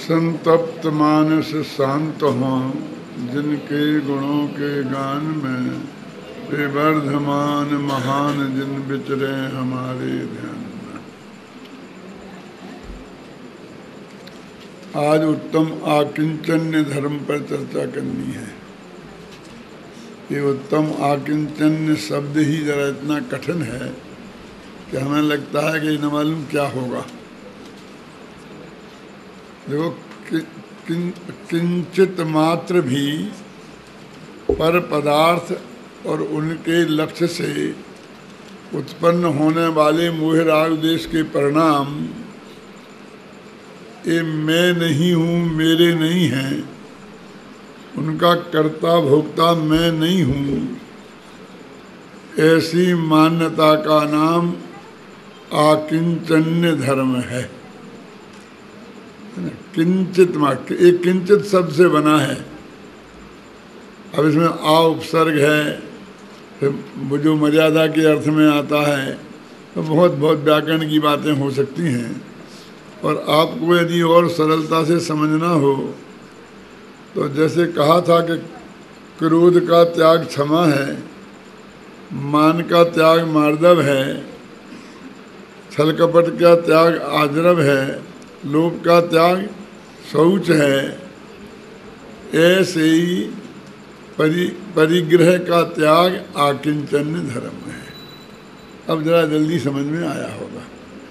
संतप्त मानस शांत हों, जिनके गुणों के गान में वे वर्धमान महान जिन विचरे हमारे ध्यान में। आज उत्तम आकिंचन्य धर्म पर चर्चा करनी है। ये उत्तम आकिंचन्य शब्द ही जरा इतना कठिन है कि हमें लगता है कि न मालूम क्या होगा। देखो, किंचित मात्र भी पर पदार्थ और उनके लक्ष्य से उत्पन्न होने वाले मोह राग देश के परिणाम ये मैं नहीं हूँ, मेरे नहीं हैं, उनका कर्ता भोक्ता मैं नहीं हूँ, ऐसी मान्यता का नाम आकिंचन्य धर्म है। किंचित मात्र, एक किंचित शब्द से बना है। अब इसमें आ उपसर्ग है, फिर जो मर्यादा के अर्थ में आता है, तो बहुत व्याकरण की बातें हो सकती हैं। और आपको यदि और सरलता से समझना हो तो जैसे कहा था कि क्रोध का त्याग क्षमा है, मान का त्याग मार्दव है, छल कपट का त्याग आजरव है, लोभ का त्याग शौच है, ऐसे ही परिग्रह का त्याग आकिंचन्य धर्म है। अब जरा जल्दी समझ में आया होगा।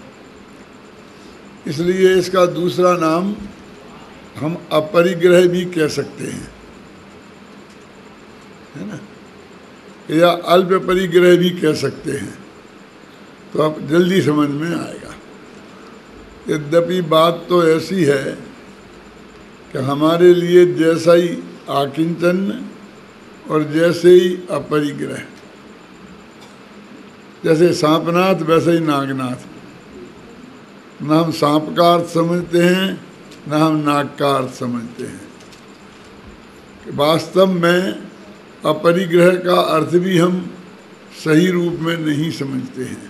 इसलिए इसका दूसरा नाम हम अपरिग्रह भी कह सकते हैं, है ना, या अल्प परिग्रह भी कह सकते हैं। तो अब जल्दी समझ में आएगा। यद्यपि बात तो ऐसी है कि हमारे लिए जैसा ही आकिंचन्य और जैसे ही अपरिग्रह, जैसे सांपनाथ वैसे ही नागनाथ। न हम सांप का अर्थ समझते हैं, न हम नाग का अर्थ समझते हैं। वास्तव में अपरिग्रह का अर्थ भी हम सही रूप में नहीं समझते हैं।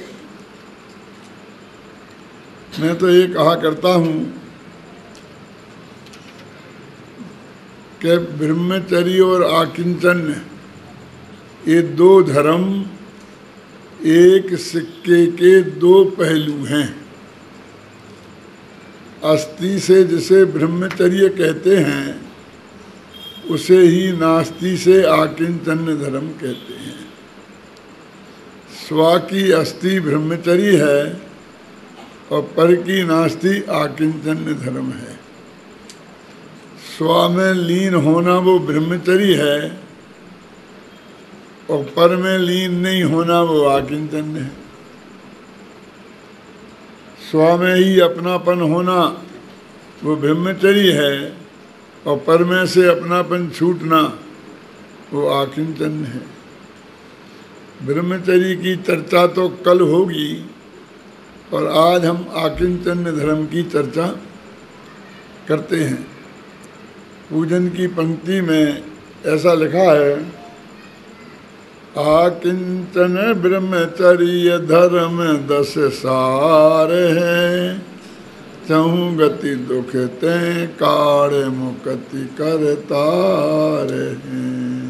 मैं तो ये कहा करता हूँ कि ब्रह्मचर्य और आकिंचन्य ये दो धर्म एक सिक्के के दो पहलू हैं। अस्ति से जिसे ब्रह्मचर्य कहते हैं, उसे ही नास्ति से आकिंचन्य धर्म कहते हैं। स्व की अस्ति ब्रह्मचर्य है और पर की नास्ति आकिंचन्य धर्म है। स्व में लीन होना वो ब्रह्मचर्य है और पर में लीन नहीं होना वो आकिंचन्य है। स्व में ही अपनापन होना वो ब्रह्मचर्य है और पर में से अपनापन छूटना वो आकिंचन्य है। ब्रह्मचर्य की चर्चा तो कल होगी और आज हम आकिंचन्य धर्म की चर्चा करते हैं। पूजन की पंक्ति में ऐसा लिखा है, आकिंचन ब्रह्मचर्य धर्म 10 सार है, चहु गति दुख ते काढ़ मुक्ति करतार हैं।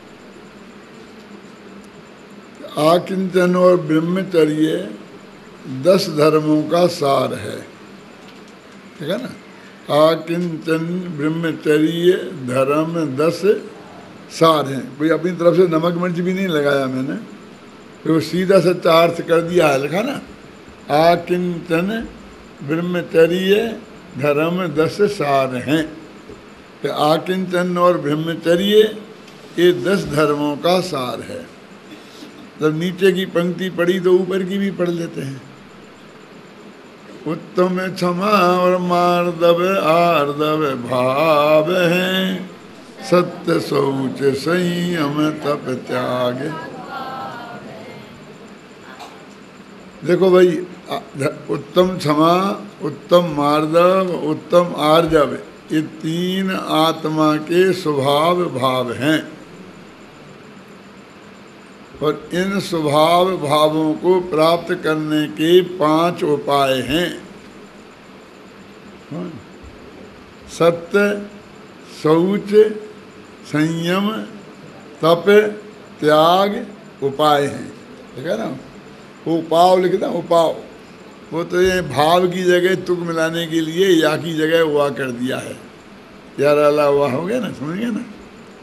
आकिंचन और ब्रह्मचर्य 10 धर्मों का सार है, ठीक है ना। आकिंचन ब्रह्मचर्य धर्म 10 सार हैं। कोई अपनी तरफ से नमक मिर्च भी नहीं लगाया मैंने, तो सीधा सच्चा अर्थ कर दिया है, लिखा ना, आकिंचन ब्रह्मचर्य धर्म 10 सार हैं। तो आकिंचन और ब्रह्मचर्य ये 10 धर्मों का सार है। जब नीचे की पंक्ति पढ़ी तो ऊपर की भी पढ़ लेते हैं। उत्तम क्षमा और मार्दव आर्दव भाव हैं, सत्य शौच संयम तप त्याग। देखो भाई, उत्तम क्षमा, उत्तम मार्दव, उत्तम आर्जव, ये 3 आत्मा के स्वभाव भाव हैं। और इन स्वभाव भावों को प्राप्त करने के 5 उपाय हैं। सत्य, शौच, संयम, तप, त्याग उपाय हैं। ठीक है ना, उपाव लिखता उपाव, वो तो ये भाव की जगह तुक मिलाने के लिए या की जगह हुआ कर दिया है। यार अल्लाह हुआ हो गया ना, समझ गया ना।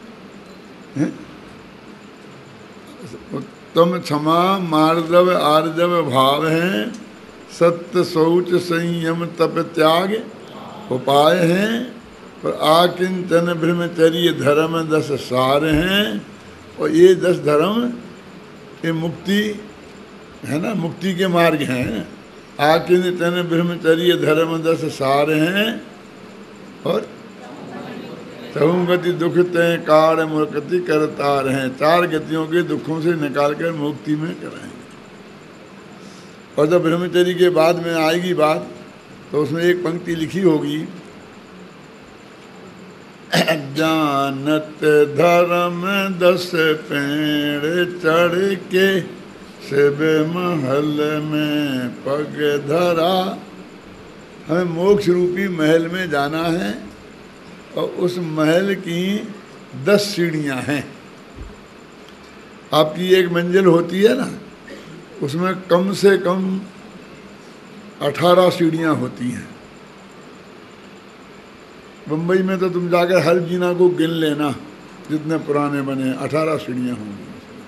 उत्तम, क्षमा, मार्दव, आर्जव भाव हैं। सत्य, शौच, संयम, तप, त्याग उपाय हैं। और आकिंचन ब्रह्मचर्य धर्म 10 सार हैं। और ये 10 धर्म ये मुक्ति है ना, मुक्ति के मार्ग हैं। आकिंचन ब्रह्मचर्य धर्म 10 सार हैं। और चहुं गति दुख तय कार मुक्ति करतार हैं। 4 गतियों के दुखों से निकाल कर मुक्ति में कराएंगे। और जब ब्रह्मचर्य के बाद में आएगी बात, तो उसमें एक पंक्ति लिखी होगी, जानत धर्म 10 पेड़ चढ़ के शिव महल में पग धरा। हमें मोक्ष रूपी महल में जाना है और उस महल की 10 सीढ़ियाँ हैं। आपकी एक मंजिल होती है ना, उसमें कम से कम 18 सीढ़ियाँ होती हैं। मुंबई में तो तुम जाकर हर जीना को गिन लेना, जितने पुराने बने 18 सीढ़ियाँ होंगी।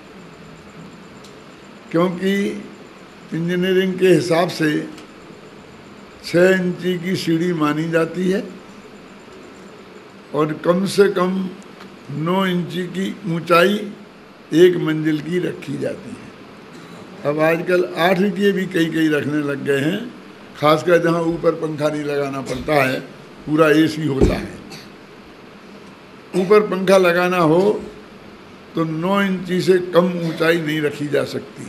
क्योंकि इंजीनियरिंग के हिसाब से 6 इंची की सीढ़ी मानी जाती है और कम से कम 9 इंची की ऊंचाई एक मंजिल की रखी जाती है। अब आजकल 8 के भी कई रखने लग गए हैं, खासकर जहाँ ऊपर पंखा नहीं लगाना पड़ता है, पूरा एसी होता है। ऊपर पंखा लगाना हो तो 9 इंची से कम ऊंचाई नहीं रखी जा सकती।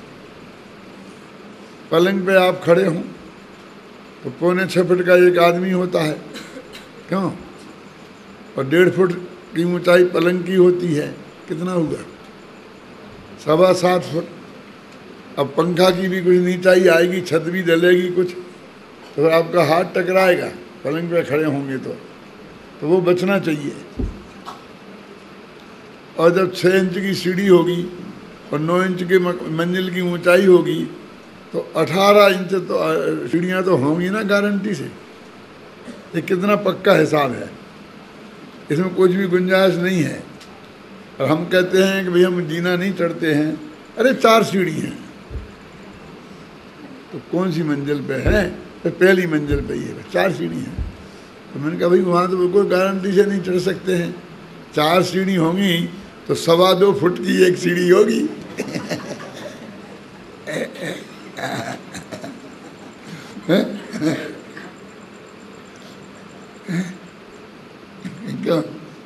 पलंग पे आप खड़े हों तो 5.25 फुट का एक आदमी होता है, क्यों? और 1.5 फुट की ऊंचाई पलंग की होती है, कितना हुआ? 7.25 फुट। अब पंखा की भी कुछ नीचाई आएगी, छत भी डलेगी कुछ, तो आपका हाथ टकराएगा पलंग पे खड़े होंगे तो वो बचना चाहिए। और जब 6 इंच की सीढ़ी होगी और 9 इंच के मंजिल की ऊंचाई होगी तो 18 इंच तो सीढ़ियाँ तो होंगी ना गारंटी से। ये कितना पक्का हिसाब है, इसमें कुछ भी गुंजाइश नहीं है। और हम कहते हैं कि भाई हम जीना नहीं चढ़ते हैं, अरे 4 सीढ़ी हैं, तो कौन सी मंजिल पे है? तो पहली मंजिल पे ही है, 4 सीढ़ी हैं। तो मैंने कहा भाई वहाँ तो बिल्कुल गारंटी से नहीं चढ़ सकते हैं, 4 सीढ़ी होंगी तो 2.25 फुट की एक सीढ़ी होगी। क्या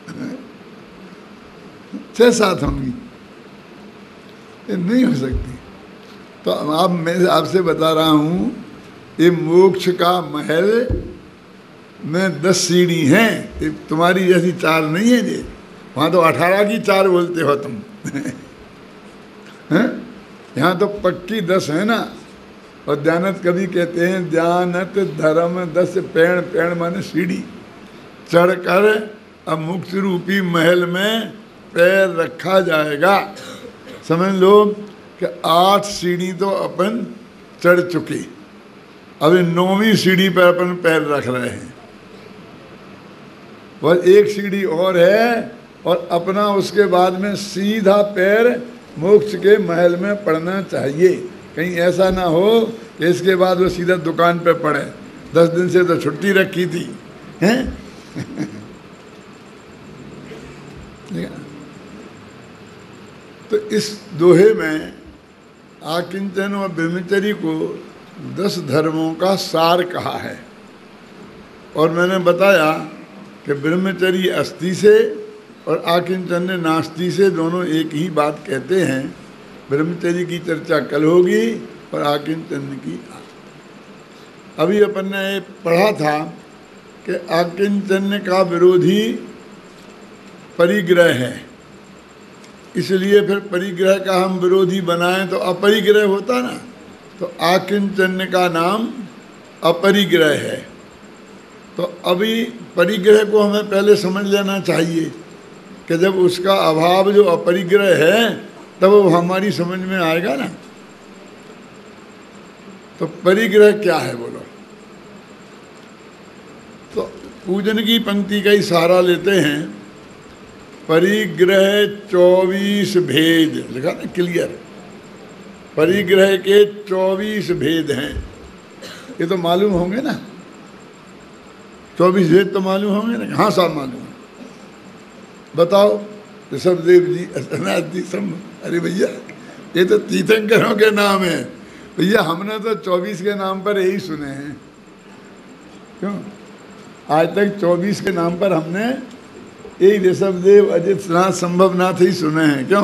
6-7 होंगी, ये नहीं हो सकती। तो अब मैं आपसे बता रहा हूँ, ये मोक्ष का महल में 10 सीढ़ी हैं, ये तुम्हारी जैसी 4 नहीं है जी। वहाँ तो 18 की 4 बोलते हो तुम। यहाँ तो पक्की 10 है ना। और ध्यानत कभी कहते हैं, ध्यानत धर्म 10 पेड़, पेड़ माने सीढ़ी, चढ़कर अब मुक्ति रूपी महल में पैर रखा जाएगा। समझ लो कि 8 सीढ़ी तो अपन चढ़ चुके, अभी 9वीं सीढ़ी पर अपन पैर रख रहे हैं। बस 1 सीढ़ी और है और अपना उसके बाद में सीधा पैर मोक्ष के महल में पड़ना चाहिए। कहीं ऐसा ना हो कि इसके बाद वो सीधा दुकान पे पड़े। 10 दिन से तो छुट्टी रखी थी, हैं? तो इस दोहे में आकिंचन और ब्रह्मचर्य को 10 धर्मों का सार कहा है। और मैंने बताया कि ब्रह्मचर्य अस्थि से और आकिंचन नास्ति से दोनों एक ही बात कहते हैं। ब्रह्मचर्य की चर्चा कल होगी और आकिंचन की आज। अभी अपन ने पढ़ा था कि आकिंचन का विरोधी परिग्रह है, इसलिए फिर परिग्रह का हम विरोधी बनाएं तो अपरिग्रह होता ना। तो आकिंचन का नाम अपरिग्रह है। तो तो अभी परिग्रह को हमें पहले समझ लेना चाहिए कि जब उसका अभाव जो अपरिग्रह है तब वो हमारी समझ में आएगा ना। तो परिग्रह क्या है बोलो? तो पूजन की पंक्ति का ही सहारा लेते हैं। परिग्रह 24 भेद लिखा ना, क्लियर। परिग्रह के 24 भेद हैं, ये तो मालूम होंगे ना। 24 भेद तो मालूम होंगे ना? हाँ साहब मालूम है। बताओ ऋषभदेव जी, अनाथ जी, सब। अरे भैया ये तो तीर्थंकरों के नाम है भैया, हमने तो 24 के नाम पर यही सुने हैं। क्यों आज तक 24 के नाम पर हमने यही ऋषभदेव, अजितनाथ, संभवनाथ ही सुने हैं। क्यों?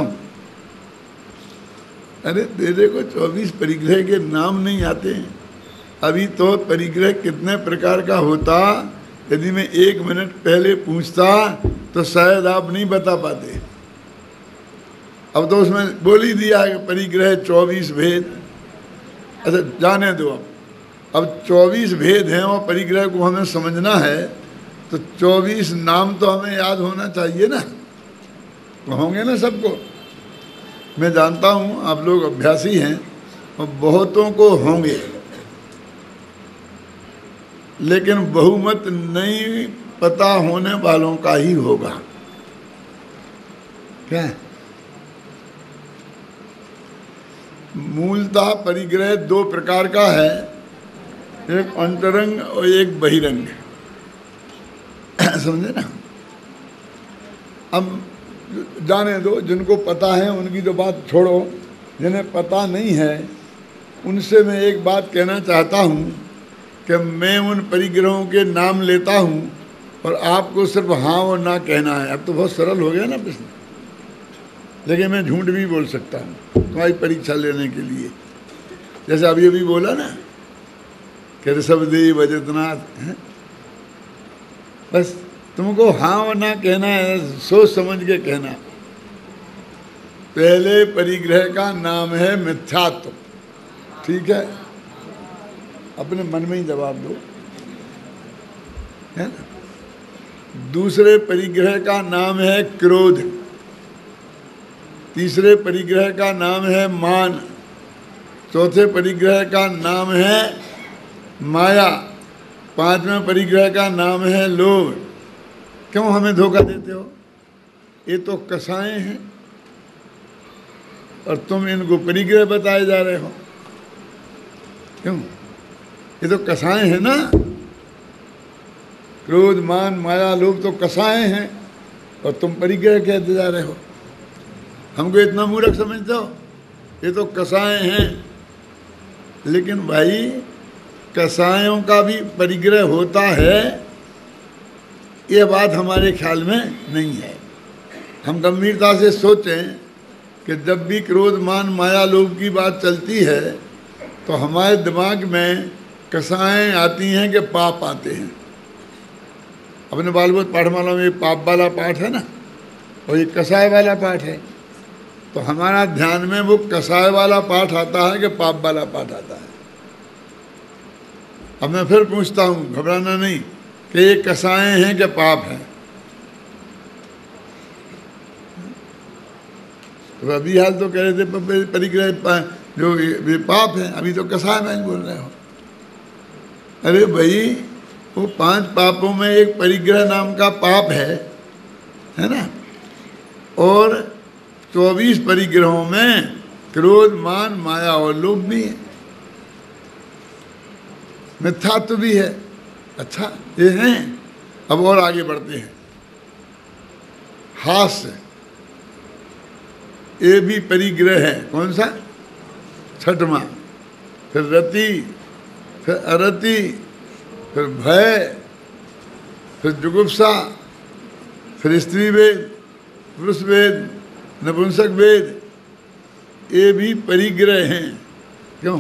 अरे तेरे को 24 परिग्रह के नाम नहीं आते हैं। अभी तो परिग्रह कितने प्रकार का होता, यदि मैं 1 मिनट पहले पूछता तो शायद आप नहीं बता पाते। अब तो उसमें बोल ही दिया है परिग्रह 24 भेद। अच्छा जाने दो, अब 24 भेद हैं और परिग्रह को हमें समझना है तो 24 नाम तो हमें याद होना चाहिए ना। होंगे ना सबको? मैं जानता हूँ आप लोग अभ्यासी हैं और बहुतों को होंगे, लेकिन बहुमत नहीं पता होने वालों का ही होगा। क्या है? मूलतः परिग्रह 2 प्रकार का है, एक अंतरंग और एक बहिरंग। समझे ना? अब जाने दो, जिनको पता है उनकी तो बात छोड़ो, जिन्हें पता नहीं है उनसे मैं एक बात कहना चाहता हूँ कि मैं उन परिग्रहों के नाम लेता हूँ और आपको सिर्फ हाँ और ना कहना है। अब तो बहुत सरल हो गया ना प्रश्न, लेकिन मैं झूठ भी बोल सकता हूँ तुम्हारी परीक्षा लेने के लिए। जैसे अभी अभी बोला ना कि ऋषभदेव, अजितनाथ हैं, बस तुमको हाँ और ना कहना है, सोच समझ के कहना। पहले परिग्रह का नाम है मिथ्यात्व, ठीक है? अपने मन में ही जवाब दो, है ना। दूसरे परिग्रह का नाम है क्रोध, तीसरे परिग्रह का नाम है मान, चौथे परिग्रह का नाम है माया, 5वें परिग्रह का नाम है लोभ। क्यों हमें धोखा देते हो? ये तो कसाएं हैं और तुम इनको परिग्रह बताए जा रहे हो। क्यों? ये तो कसाएं हैं ना। क्रोध, मान, माया, लोभ तो कसाएं हैं और तुम परिग्रह कहते जा रहे हो। हमको इतना मूर्ख समझते हो? ये तो कसाएं हैं, लेकिन भाई कसायों का भी परिग्रह होता है, ये बात हमारे ख्याल में नहीं है। हम गंभीरता से सोचें कि जब भी क्रोध, मान, माया, लोभ की बात चलती है तो हमारे दिमाग में कसाएं आती हैं कि पाप आते हैं। अपने बालबोध पाठमाला में पाप वाला पाठ है ना, और ये कसाय वाला पाठ है। तो हमारा ध्यान में वो कसाय वाला पाठ आता है कि पाप वाला पाठ आता है। अब मैं फिर पूछता हूँ, घबराना नहीं, कि ये कसाएं हैं कि पाप हैं? तो अभी हाल तो कह रहे थे परिग्रह जो ये पाप है, अभी तो कसाय में बोल रहे हो। अरे भाई वो 5 पापों में एक परिग्रह नाम का पाप है ना, और 24 परिग्रहों में क्रोध, मान, माया और लोभ भी है, मिथ्यात्व भी है। अच्छा ये हैं। अब और आगे बढ़ते हैं। हास्य, ये भी परिग्रह है। कौन सा? 6वां। फिर रति, फिर अरति, फिर भय, फिर जुगुप्सा, फिर स्त्री वेद, पुरुष वेद, नपुंसक वेद, ये भी परिग्रह हैं। क्यों?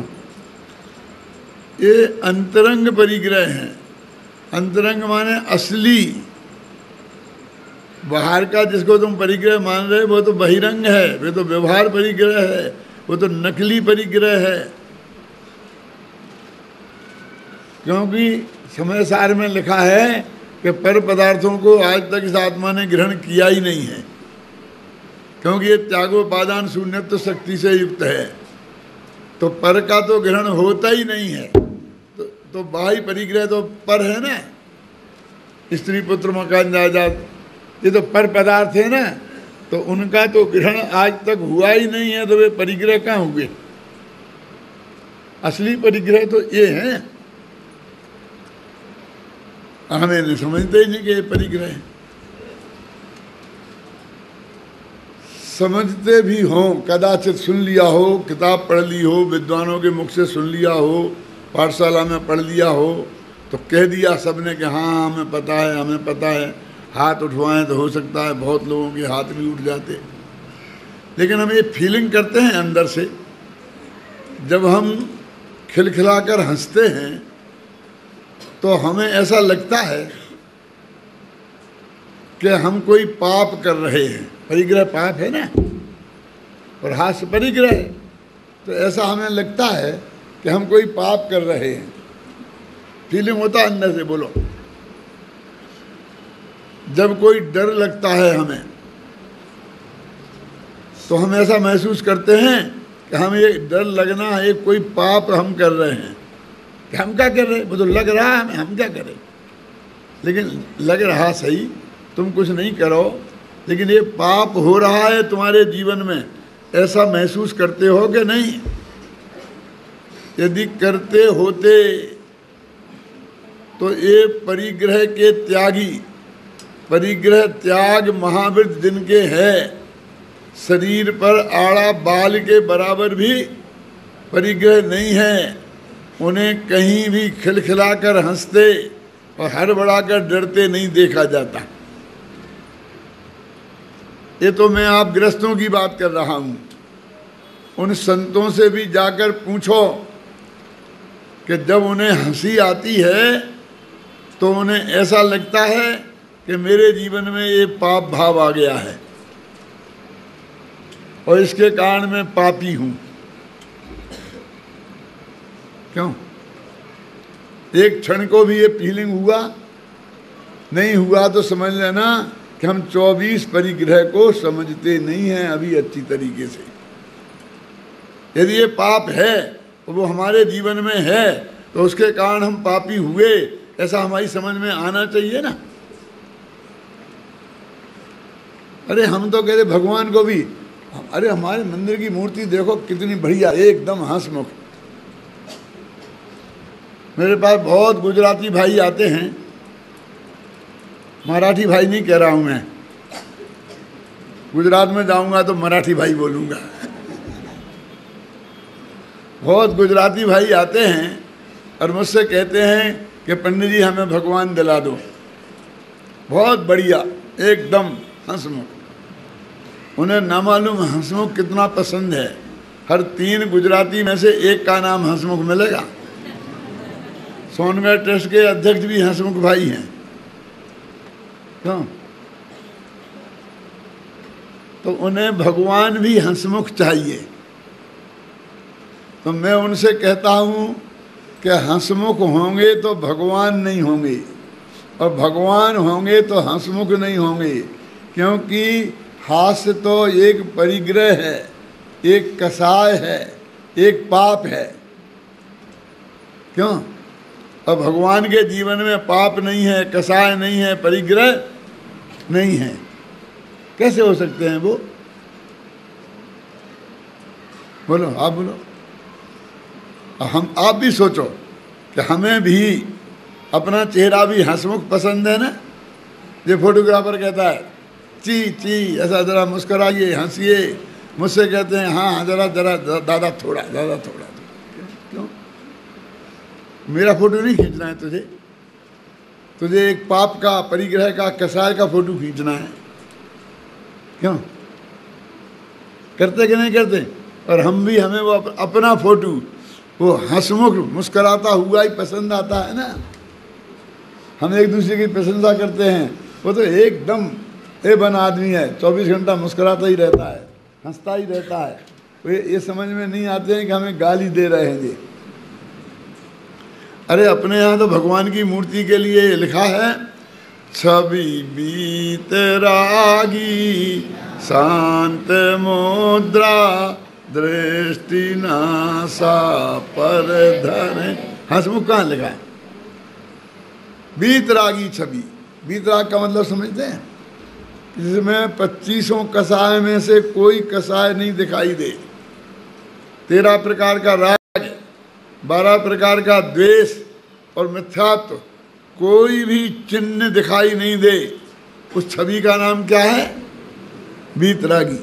ये अंतरंग परिग्रह हैं। अंतरंग माने असली, बाहर का जिसको तुम परिग्रह मान रहे वो तो बहिरंग है, वो तो व्यवहार परिग्रह है, वो तो नकली परिग्रह है। क्योंकि समय सार में लिखा है कि पर पदार्थों को आज तक इस आत्मा ने ग्रहण किया ही नहीं है, क्योंकि ये त्यागोपादान शून्यत्व शक्ति से युक्त है। तो पर का तो ग्रहण होता ही नहीं है। तो बाह्य परिग्रह तो पर है ना, स्त्री पुत्र मकान जायदाद, ये तो पर पदार्थ है ना, तो उनका तो ग्रहण आज तक हुआ ही नहीं है, तो वे परिग्रह कहाँ हुए? असली परिग्रह तो ये हैं। हमें नहीं समझते ही नहीं कि ये परिग्रह है। समझते भी हों, कदाचित सुन लिया हो, किताब पढ़ ली हो, विद्वानों के मुख से सुन लिया हो, पाठशाला में पढ़ लिया हो, तो कह दिया सबने कि हाँ हमें पता है, हमें पता है, हाथ उठवाएं तो हो सकता है बहुत लोगों के हाथ भी उठ जाते। लेकिन हम ये फीलिंग करते हैं अंदर से, जब हम खिलखिलाकर हंसते हैं तो हमें ऐसा लगता है कि हम कोई पाप कर रहे हैं। परिग्रह पाप है ना, और हास्य परिग्रह है, तो ऐसा हमें लगता है कि हम कोई पाप कर रहे हैं। फीलिंग होता है अंदर से। बोलो, जब कोई डर लगता है हमें, तो हम ऐसा महसूस करते हैं कि हम ये डर लगना एक कोई पाप हम कर रहे हैं। कि हम क्या कर रहे हैं? वो तो लग रहा है हमें, हम क्या करें? लेकिन लग रहा सही, तुम कुछ नहीं करो, लेकिन ये पाप हो रहा है तुम्हारे जीवन में, ऐसा महसूस करते हो कि नहीं? यदि करते होते तो ये परिग्रह के त्यागी, परिग्रह त्याग महावीर जिनके है, शरीर पर आड़ा बाल के बराबर भी परिग्रह नहीं है, उन्हें कहीं भी खिलखिलाकर हंसते और हड़बड़ाकर डरते नहीं देखा जाता। ये तो मैं आप गृहस्थों की बात कर रहा हूँ। उन संतों से भी जाकर पूछो कि जब उन्हें हंसी आती है तो उन्हें ऐसा लगता है कि मेरे जीवन में ये पाप भाव आ गया है और इसके कारण मैं पापी हूँ। क्यों? एक क्षण को भी ये फीलिंग हुआ? नहीं हुआ तो समझ लेना कि हम 24 परिग्रह को समझते नहीं हैं अभी अच्छी तरीके से। यदि ये पाप है तो वो हमारे जीवन में है, तो उसके कारण हम पापी हुए, ऐसा हमारी समझ में आना चाहिए ना। अरे हम तो कहते भगवान को भी, अरे हमारे मंदिर की मूर्ति देखो कितनी बढ़िया, एकदम हंसमुख। मेरे पास बहुत गुजराती भाई आते हैं, मराठी भाई नहीं कह रहा हूँ मैं, गुजरात में जाऊंगा तो मराठी भाई बोलूँगा। बहुत गुजराती भाई आते हैं और मुझसे कहते हैं कि पंडित जी हमें भगवान दिला दो। बहुत बढ़िया, एकदम हंसमुख। उन्हें ना मालूम हंसमुख कितना पसंद है। हर 3 गुजराती में से एक का नाम हंसमुख मिलेगा। सोनगढ़ ट्रस्ट के अध्यक्ष भी हंसमुख भाई हैं। क्यों? तो उन्हें भगवान भी हंसमुख चाहिए। तो मैं उनसे कहता हूँ कि हंसमुख होंगे तो भगवान नहीं होंगे, और भगवान होंगे तो हंसमुख नहीं होंगे, क्योंकि हास्य तो एक परिग्रह है, एक कसाय है, एक पाप है। क्यों? और भगवान के जीवन में पाप नहीं है, कसाय नहीं है, परिग्रह नहीं है। कैसे हो सकते हैं वो? बोलो, आप बोलो। हम आप भी सोचो कि हमें भी अपना चेहरा भी हंसमुख पसंद है ना। ये फोटोग्राफर कहता है ची ची, ऐसा ज़रा मुस्कराइए, हंसिए। मुझसे कहते हैं हाँ ज़रा ज़रा दादा थोड़ा, दादा थोड़ा। क्यों? मेरा फोटो नहीं खींचना है तुझे? तुझे एक पाप का, परिग्रह का, कसाय का फोटो खींचना है। क्यों? करते कि नहीं करते? और हम भी, हमें वो अपना फोटो, वो हंसमुख मुस्कराता हुआ ही पसंद आता है ना। हम एक दूसरे की प्रशंसा करते हैं। वो तो एकदम एबन आदमी है, 24 घंटा मुस्कराता ही रहता है, हंसता ही रहता है। तो ये समझ में नहीं आते हैं कि हमें गाली दे रहे हैं। ये अरे अपने यहाँ तो भगवान की मूर्ति के लिए लिखा है, छवि वीतरागी शांत मुद्रा दृष्टि नासा पर धरे। हंसमुख कहाँ लिखा है? वीतरागी छवि। वीतराग का मतलब समझते हैं? जिसमें 25 कसाय में से कोई कसाय नहीं दिखाई दे। 13 प्रकार का राग, 12 प्रकार का द्वेष और मिथ्यात्व, कोई भी चिन्ह दिखाई नहीं दे, उस छवि का नाम क्या है? वीतरागी।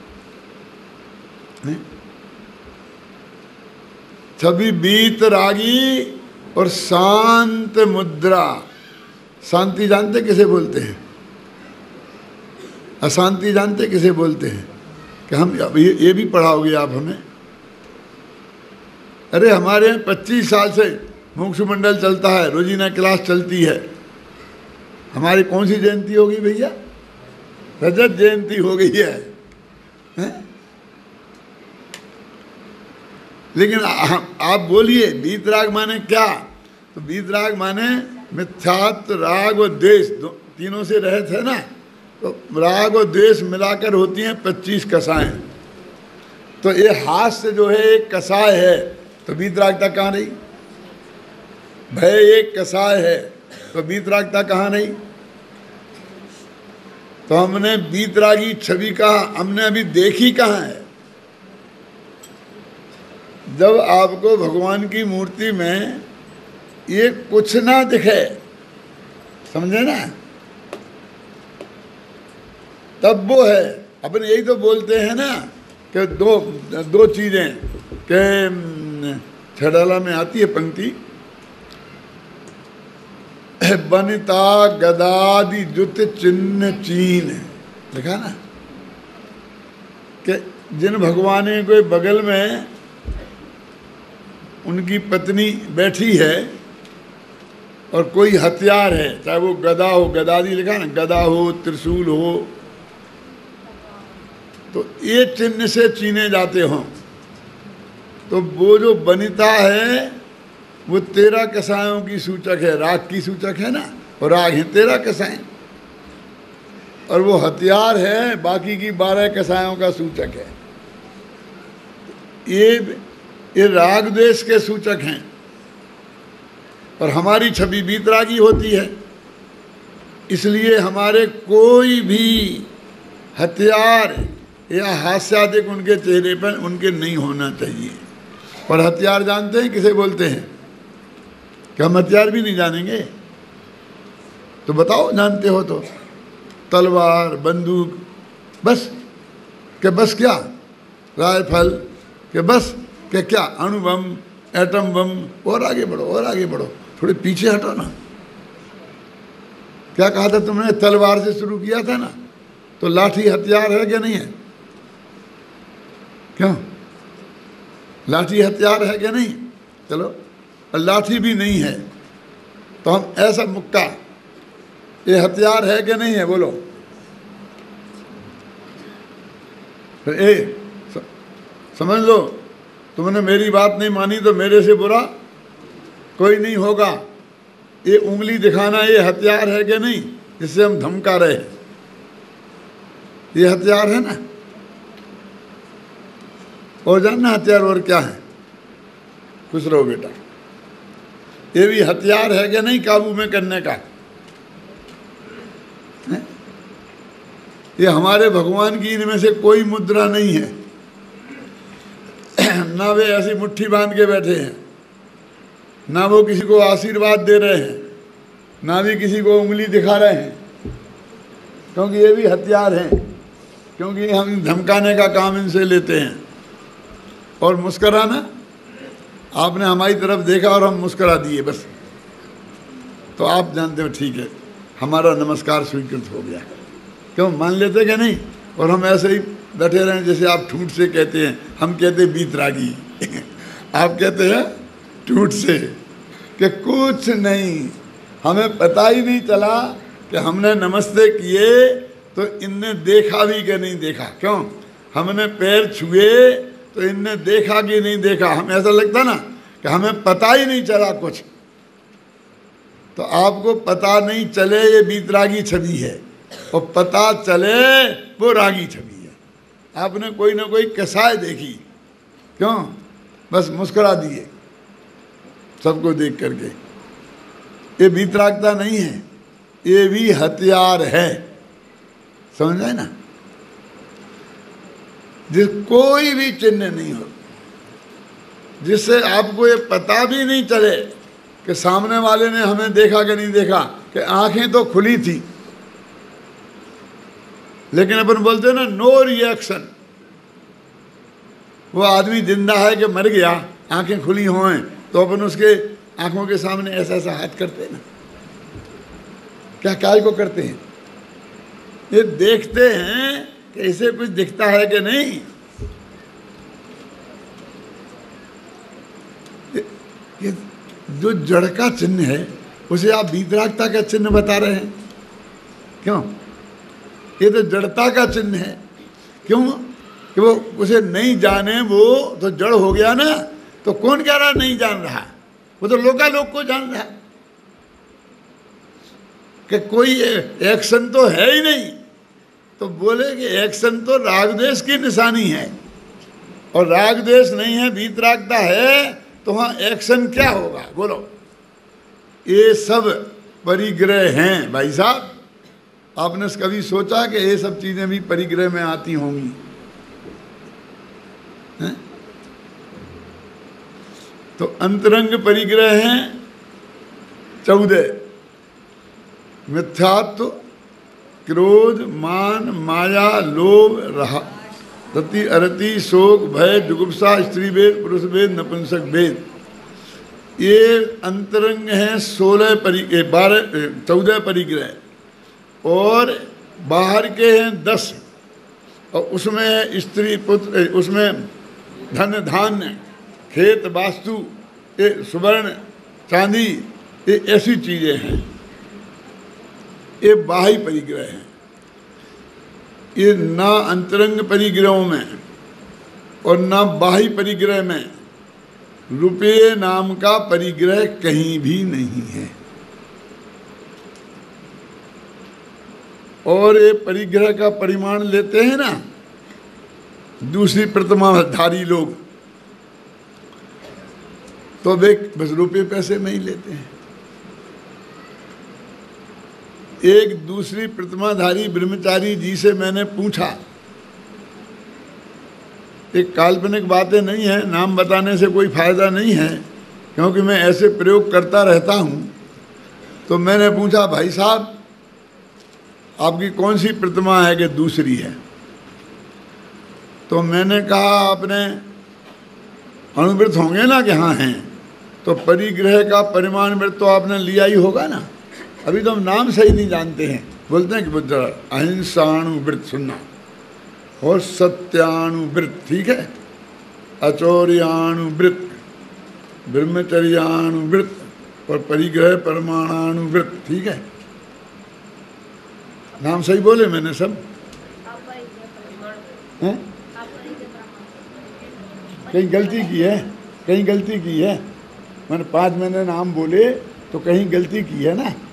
छवि वीतरागी और शांत मुद्रा। शांति जानते किसे बोलते हैं? अशांति जानते किसे बोलते हैं? कि हम ये भी पढ़ाओगे आप हमें? अरे हमारे यहाँ 25 साल से मुमुक्षु मंडल चलता है, रोजीना क्लास चलती है। हमारी कौन सी जयंती होगी भैया? रजत जयंती हो गई है, हैं? लेकिन आप बोलिए वीतराग माने क्या? तो वीतराग माने मिथ्यात्व, राग और द्वेष, तीनों से रहित है ना। तो राग और द्वेष मिलाकर होती हैं 25 कसाएं। तो ये हास्य जो है एक कसाय है, तो वीतरागता कहाँ रही? भय एक कसाय है, तो वीतरागता कहाँ रही? तो हमने वीतरागी छवि का हमने अभी देखी कहाँ है? जब आपको भगवान की मूर्ति में ये कुछ ना दिखे, समझे ना, तब वो है। अपन यही तो बोलते हैं ना कि दो चीजें, कि छड़ाला में आती है पंक्ति, बनिता गदादि जुत चिन्ह चीन, लिखा ना, कि जिन भगवान के बगल में उनकी पत्नी बैठी है और कोई हथियार है, चाहे वो गदा हो, गदादि लिखा ना, गदा हो, त्रिशूल हो, तो ये चिन्ह से चीने जाते हों। तो वो जो बनिता है वो 13 कसायों की सूचक है, राग की सूचक है ना, और राग है 13 कसाएं, और वो हथियार है बाकी की 12 कसायों का सूचक है। ये राग द्वेष के सूचक हैं, और हमारी छवि वीतरागी होती है। इसलिए हमारे कोई भी हथियार या हास्यादिक उनके चेहरे पर उनके नहीं होना चाहिए। और हथियार जानते हैं किसे बोलते हैं? क्या हम हथियार भी नहीं जानेंगे? तो बताओ, जानते हो तो। तलवार, बंदूक, बस के बस क्या? राइफल के बस के क्या? अणु बम, एटम बम। और आगे बढ़ो, और आगे बढ़ो, थोड़े पीछे हटो ना। क्या कहा था तुमने? तलवार से शुरू किया था ना, तो लाठी हथियार है क्या नहीं है? क्यों? लाठी हथियार है क्या नहीं? चलो, और लाठी भी नहीं है तो हम ऐसा मुक्का, ये हथियार है क्या नहीं है? बोलो। फिर समझ लो, तुमने मेरी बात नहीं मानी तो मेरे से बुरा कोई नहीं होगा। ये उंगली दिखाना ये हथियार है क्या नहीं, जिससे हम धमका रहे हैं? ये हथियार है ना। और जानना हथियार और क्या है? खुश रहो बेटा। ये भी हथियार है क्या नहीं काबू में करने का? ये हमारे भगवान की इनमें से कोई मुद्रा नहीं है। ना वे ऐसी मुट्ठी बांध के बैठे हैं, ना वो किसी को आशीर्वाद दे रहे हैं, ना भी किसी को उंगली दिखा रहे हैं, क्योंकि ये भी हथियार हैं। क्योंकि हम धमकाने का काम इनसे लेते हैं। और मुस्कराना, आपने हमारी तरफ देखा और हम मुस्करा दिए बस, तो आप जानते हो ठीक है, हमारा नमस्कार स्वीकृत हो गया। क्यों? मान लेते क्या नहीं? और हम ऐसे ही बैठे रहें जैसे आप ठूठ से कहते हैं, हम कहते हैं वीतरागी आप कहते हैं ठूठ से, कि कुछ नहीं, हमें पता ही नहीं चला कि हमने नमस्ते किए तो इनने देखा भी कि नहीं देखा। क्यों? हमने पैर छुए तो इनने देखा कि नहीं देखा। हमें ऐसा लगता ना कि हमें पता ही नहीं चला कुछ, तो आपको पता नहीं चले ये वीतरागी छवि है, और पता चले वो रागी छवि है। आपने कोई ना कोई कसाय देखी, क्यों? बस मुस्कुरा दिए सबको देख करके। ये वीतरागता नहीं है, ये भी हथियार है, समझ आए ना? जिस कोई भी चिन्ह नहीं हो, जिससे आपको ये पता भी नहीं चले कि सामने वाले ने हमें देखा कि नहीं देखा, कि आंखें तो खुली थी लेकिन अपन बोलते हैं ना नो रिएक्शन। वो आदमी जिंदा है कि मर गया, आंखें खुली हों तो अपन उसके आंखों के सामने ऐसा ऐसा हाथ करते हैं ना, क्या काय को करते हैं? ये देखते हैं कि इसे कुछ दिखता है कि नहीं। ये जो जड़ का चिन्ह है उसे आप वीतरागता का चिन्ह बता रहे हैं, क्यों? ये तो जड़ता का चिन्ह है। क्यों? कि वो उसे नहीं जाने, वो तो जड़ हो गया ना। तो कौन कह रहा नहीं जान रहा? वो तो लोकालोक को जान रहा कि कोई एक्शन तो है ही नहीं। तो बोले कि एक्शन तो रागद्वेष की निशानी है, और रागद्वेष नहीं है, वीतरागता है, तो वहाँ एक्शन क्या होगा? बोलो। ये सब परिग्रह हैं भाई साहब। आपने कभी सोचा कि ये सब चीजें भी परिग्रह में आती होंगी? हैं? तो अंतरंग परिग्रह हैं 14। मिथ्यात्व, क्रोध, मान, माया, लोभ, रति, अरति, शोक, भय, जुगुप्सा, स्त्री भेद, पुरुष भेद, नपुंसक भेद। ये अंतरंग हैं 14 परिग्रह, और बाहर के हैं 10। और उसमें है स्त्री पुत्र, उसमें धन धान्य, खेत वास्तु, ये सुवर्ण चांदी, ये ऐसी चीजें हैं। ये बाह्य परिग्रह हैं। ये ना अंतरंग परिग्रहों में और ना बाह्य परिग्रह में रुपये नाम का परिग्रह कहीं भी नहीं है। और ये परिग्रह का परिमाण लेते हैं ना दूसरी प्रतिमाधारी लोग, तो वे बस रुपये पैसे नहीं लेते हैं। एक दूसरी प्रतिमाधारी ब्रह्मचारी जी से मैंने पूछा, एक काल्पनिक बातें नहीं है, नाम बताने से कोई फायदा नहीं है, क्योंकि मैं ऐसे प्रयोग करता रहता हूँ। तो मैंने पूछा, भाई साहब आपकी कौन सी प्रतिमा है कि दूसरी है? तो मैंने कहा आपने अनुवृत्त होंगे ना कि हाँ हैं, तो परिग्रह का परिमाण वृत्त तो आपने लिया ही होगा ना। अभी तो हम नाम सही नहीं जानते हैं, बोलते हैं कि बुद्ध अहिंसाणुवृत्त सुनना, और सत्यानुवृत्त, ठीक है, अचौर्यानुवृत्त, ब्रह्मचर्यानुवृत्त और परिग्रह परमाणानुवृत्त, ठीक है। नाम सही बोले मैंने सब? हैं? कहीं गलती की है? कहीं गलती की है? मैंने 5 मैंने नाम बोले तो कहीं गलती की है ना?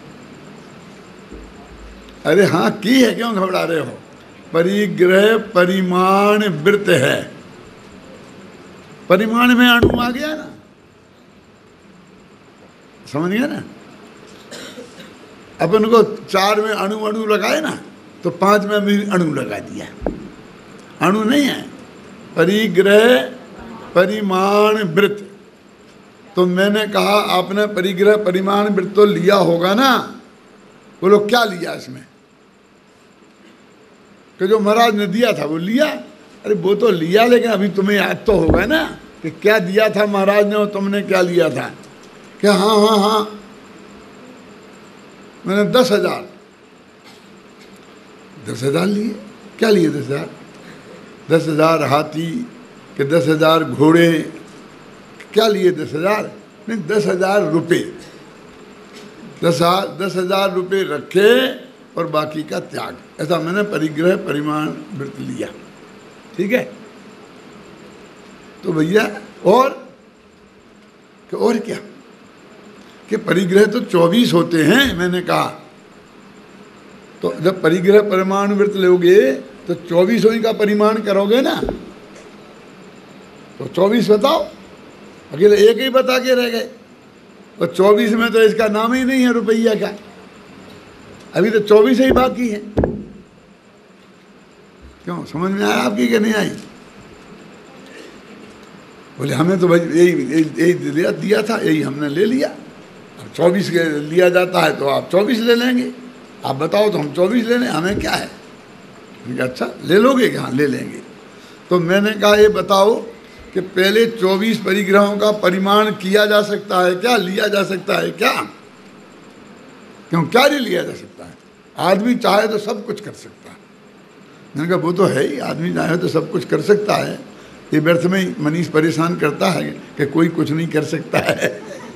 अरे हाँ की है, क्यों घबरा रहे हो? परिग्रह परिमाण वृत्त है। परिमाण में अणु आ गया ना, समझ गया ना? अपन को 4 में अणु अणु लगाए ना, तो 5 में भी अणु लगा दिया। अणु नहीं है, परिग्रह परिमाण वृत्त। तो मैंने कहा आपने परिग्रह परिमाण वृत्त तो लिया होगा ना? बोलो क्या लिया इसमें? कि जो महाराज ने दिया था वो लिया। अरे वो तो लिया, लेकिन अभी तुम्हें याद तो होगा ना कि क्या दिया था महाराज ने और तुमने क्या लिया था? क्या हाँ हाँ हाँ मैंने 10,000 लिए। क्या लिए 10,000? 10,000 हाथी कि 10,000 घोड़े? क्या लिए 10,000? नहीं, 10,000 रुपये। 10,000 रुपये रखे और बाकी का त्याग, ऐसा मैंने परिग्रह परिमाण वृत्त लिया, ठीक है। तो भैया और क्या? कि परिग्रह तो 24 होते हैं। मैंने कहा तो जब परिग्रह परमाणु वृत्त लोगे तो 24 का परिमाण करोगे ना, तो 24 बताओ, अकेले एक ही बता के रह गए। और 24 में तो इसका नाम ही नहीं है रुपया का, अभी तो 24 ही बाकी है। क्यों, समझ में आया आपकी कि नहीं आई? बोले हमें तो भाई यही दिया था, यही हमने ले लिया। अब 24 लिया जाता है तो आप 24 ले लेंगे, आप बताओ तो हम 24 ले लें, हमें क्या है। अच्छा ले लोगे क्या? ले लेंगे। तो मैंने कहा ये बताओ कि पहले 24 परिग्रहों का परिमाण किया जा सकता है क्या, लिया जा सकता है क्या? क्यों, क्या नहीं लिया जा सकता है? आदमी चाहे तो सब कुछ कर सकता है। मैंने कहा वो तो है ही, आदमी चाहे तो सब कुछ कर सकता है। ये व्यर्थ में ही मनीष परेशान करता है कि कोई कुछ नहीं कर सकता है।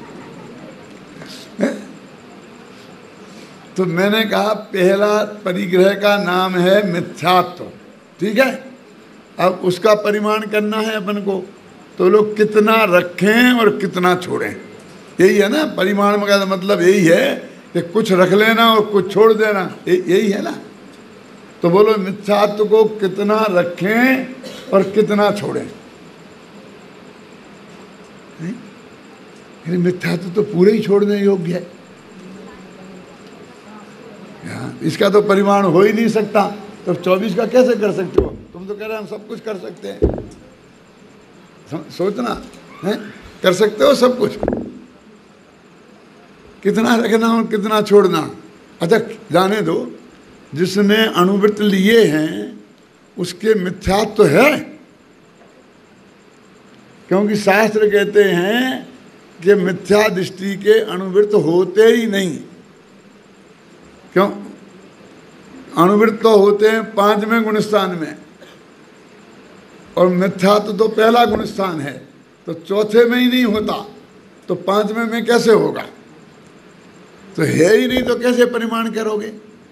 तो मैंने कहा पहला परिग्रह का नाम है मिथ्यात्व, ठीक है। अब उसका परिमाण करना है अपन को, तो लोग कितना रखें और कितना छोड़ें, यही है ना परिमाण का मतलब। यही है कि कुछ रख लेना और कुछ छोड़ देना, यही है ना। तो बोलो मिथ्यात्व को कितना रखें और कितना छोड़ें? मिथ्यात्व तो पूरे ही छोड़ने योग्य है, इसका तो परिमाण हो ही नहीं सकता। तो 24 का कैसे कर सकते हो? तुम तो कह रहे हैं हम सब कुछ कर सकते हैं। सोचना है, कर सकते हो सब कुछ, कितना रखना और कितना छोड़ना। अच्छा जाने दो, जिसने अणुवृत्त लिए हैं उसके मिथ्यात्व तो है, क्योंकि शास्त्र कहते हैं कि मिथ्या दृष्टि के अणुवृत्त होते ही नहीं। क्यों? अणुवृत्त तो होते हैं 5वें गुणस्थान में, और मिथ्यात्व तो पहला गुणस्थान है, तो चौथे में ही नहीं होता, तो 5वें में कैसे होगा? तो है ही नहीं, तो कैसे परिमाण करोगे?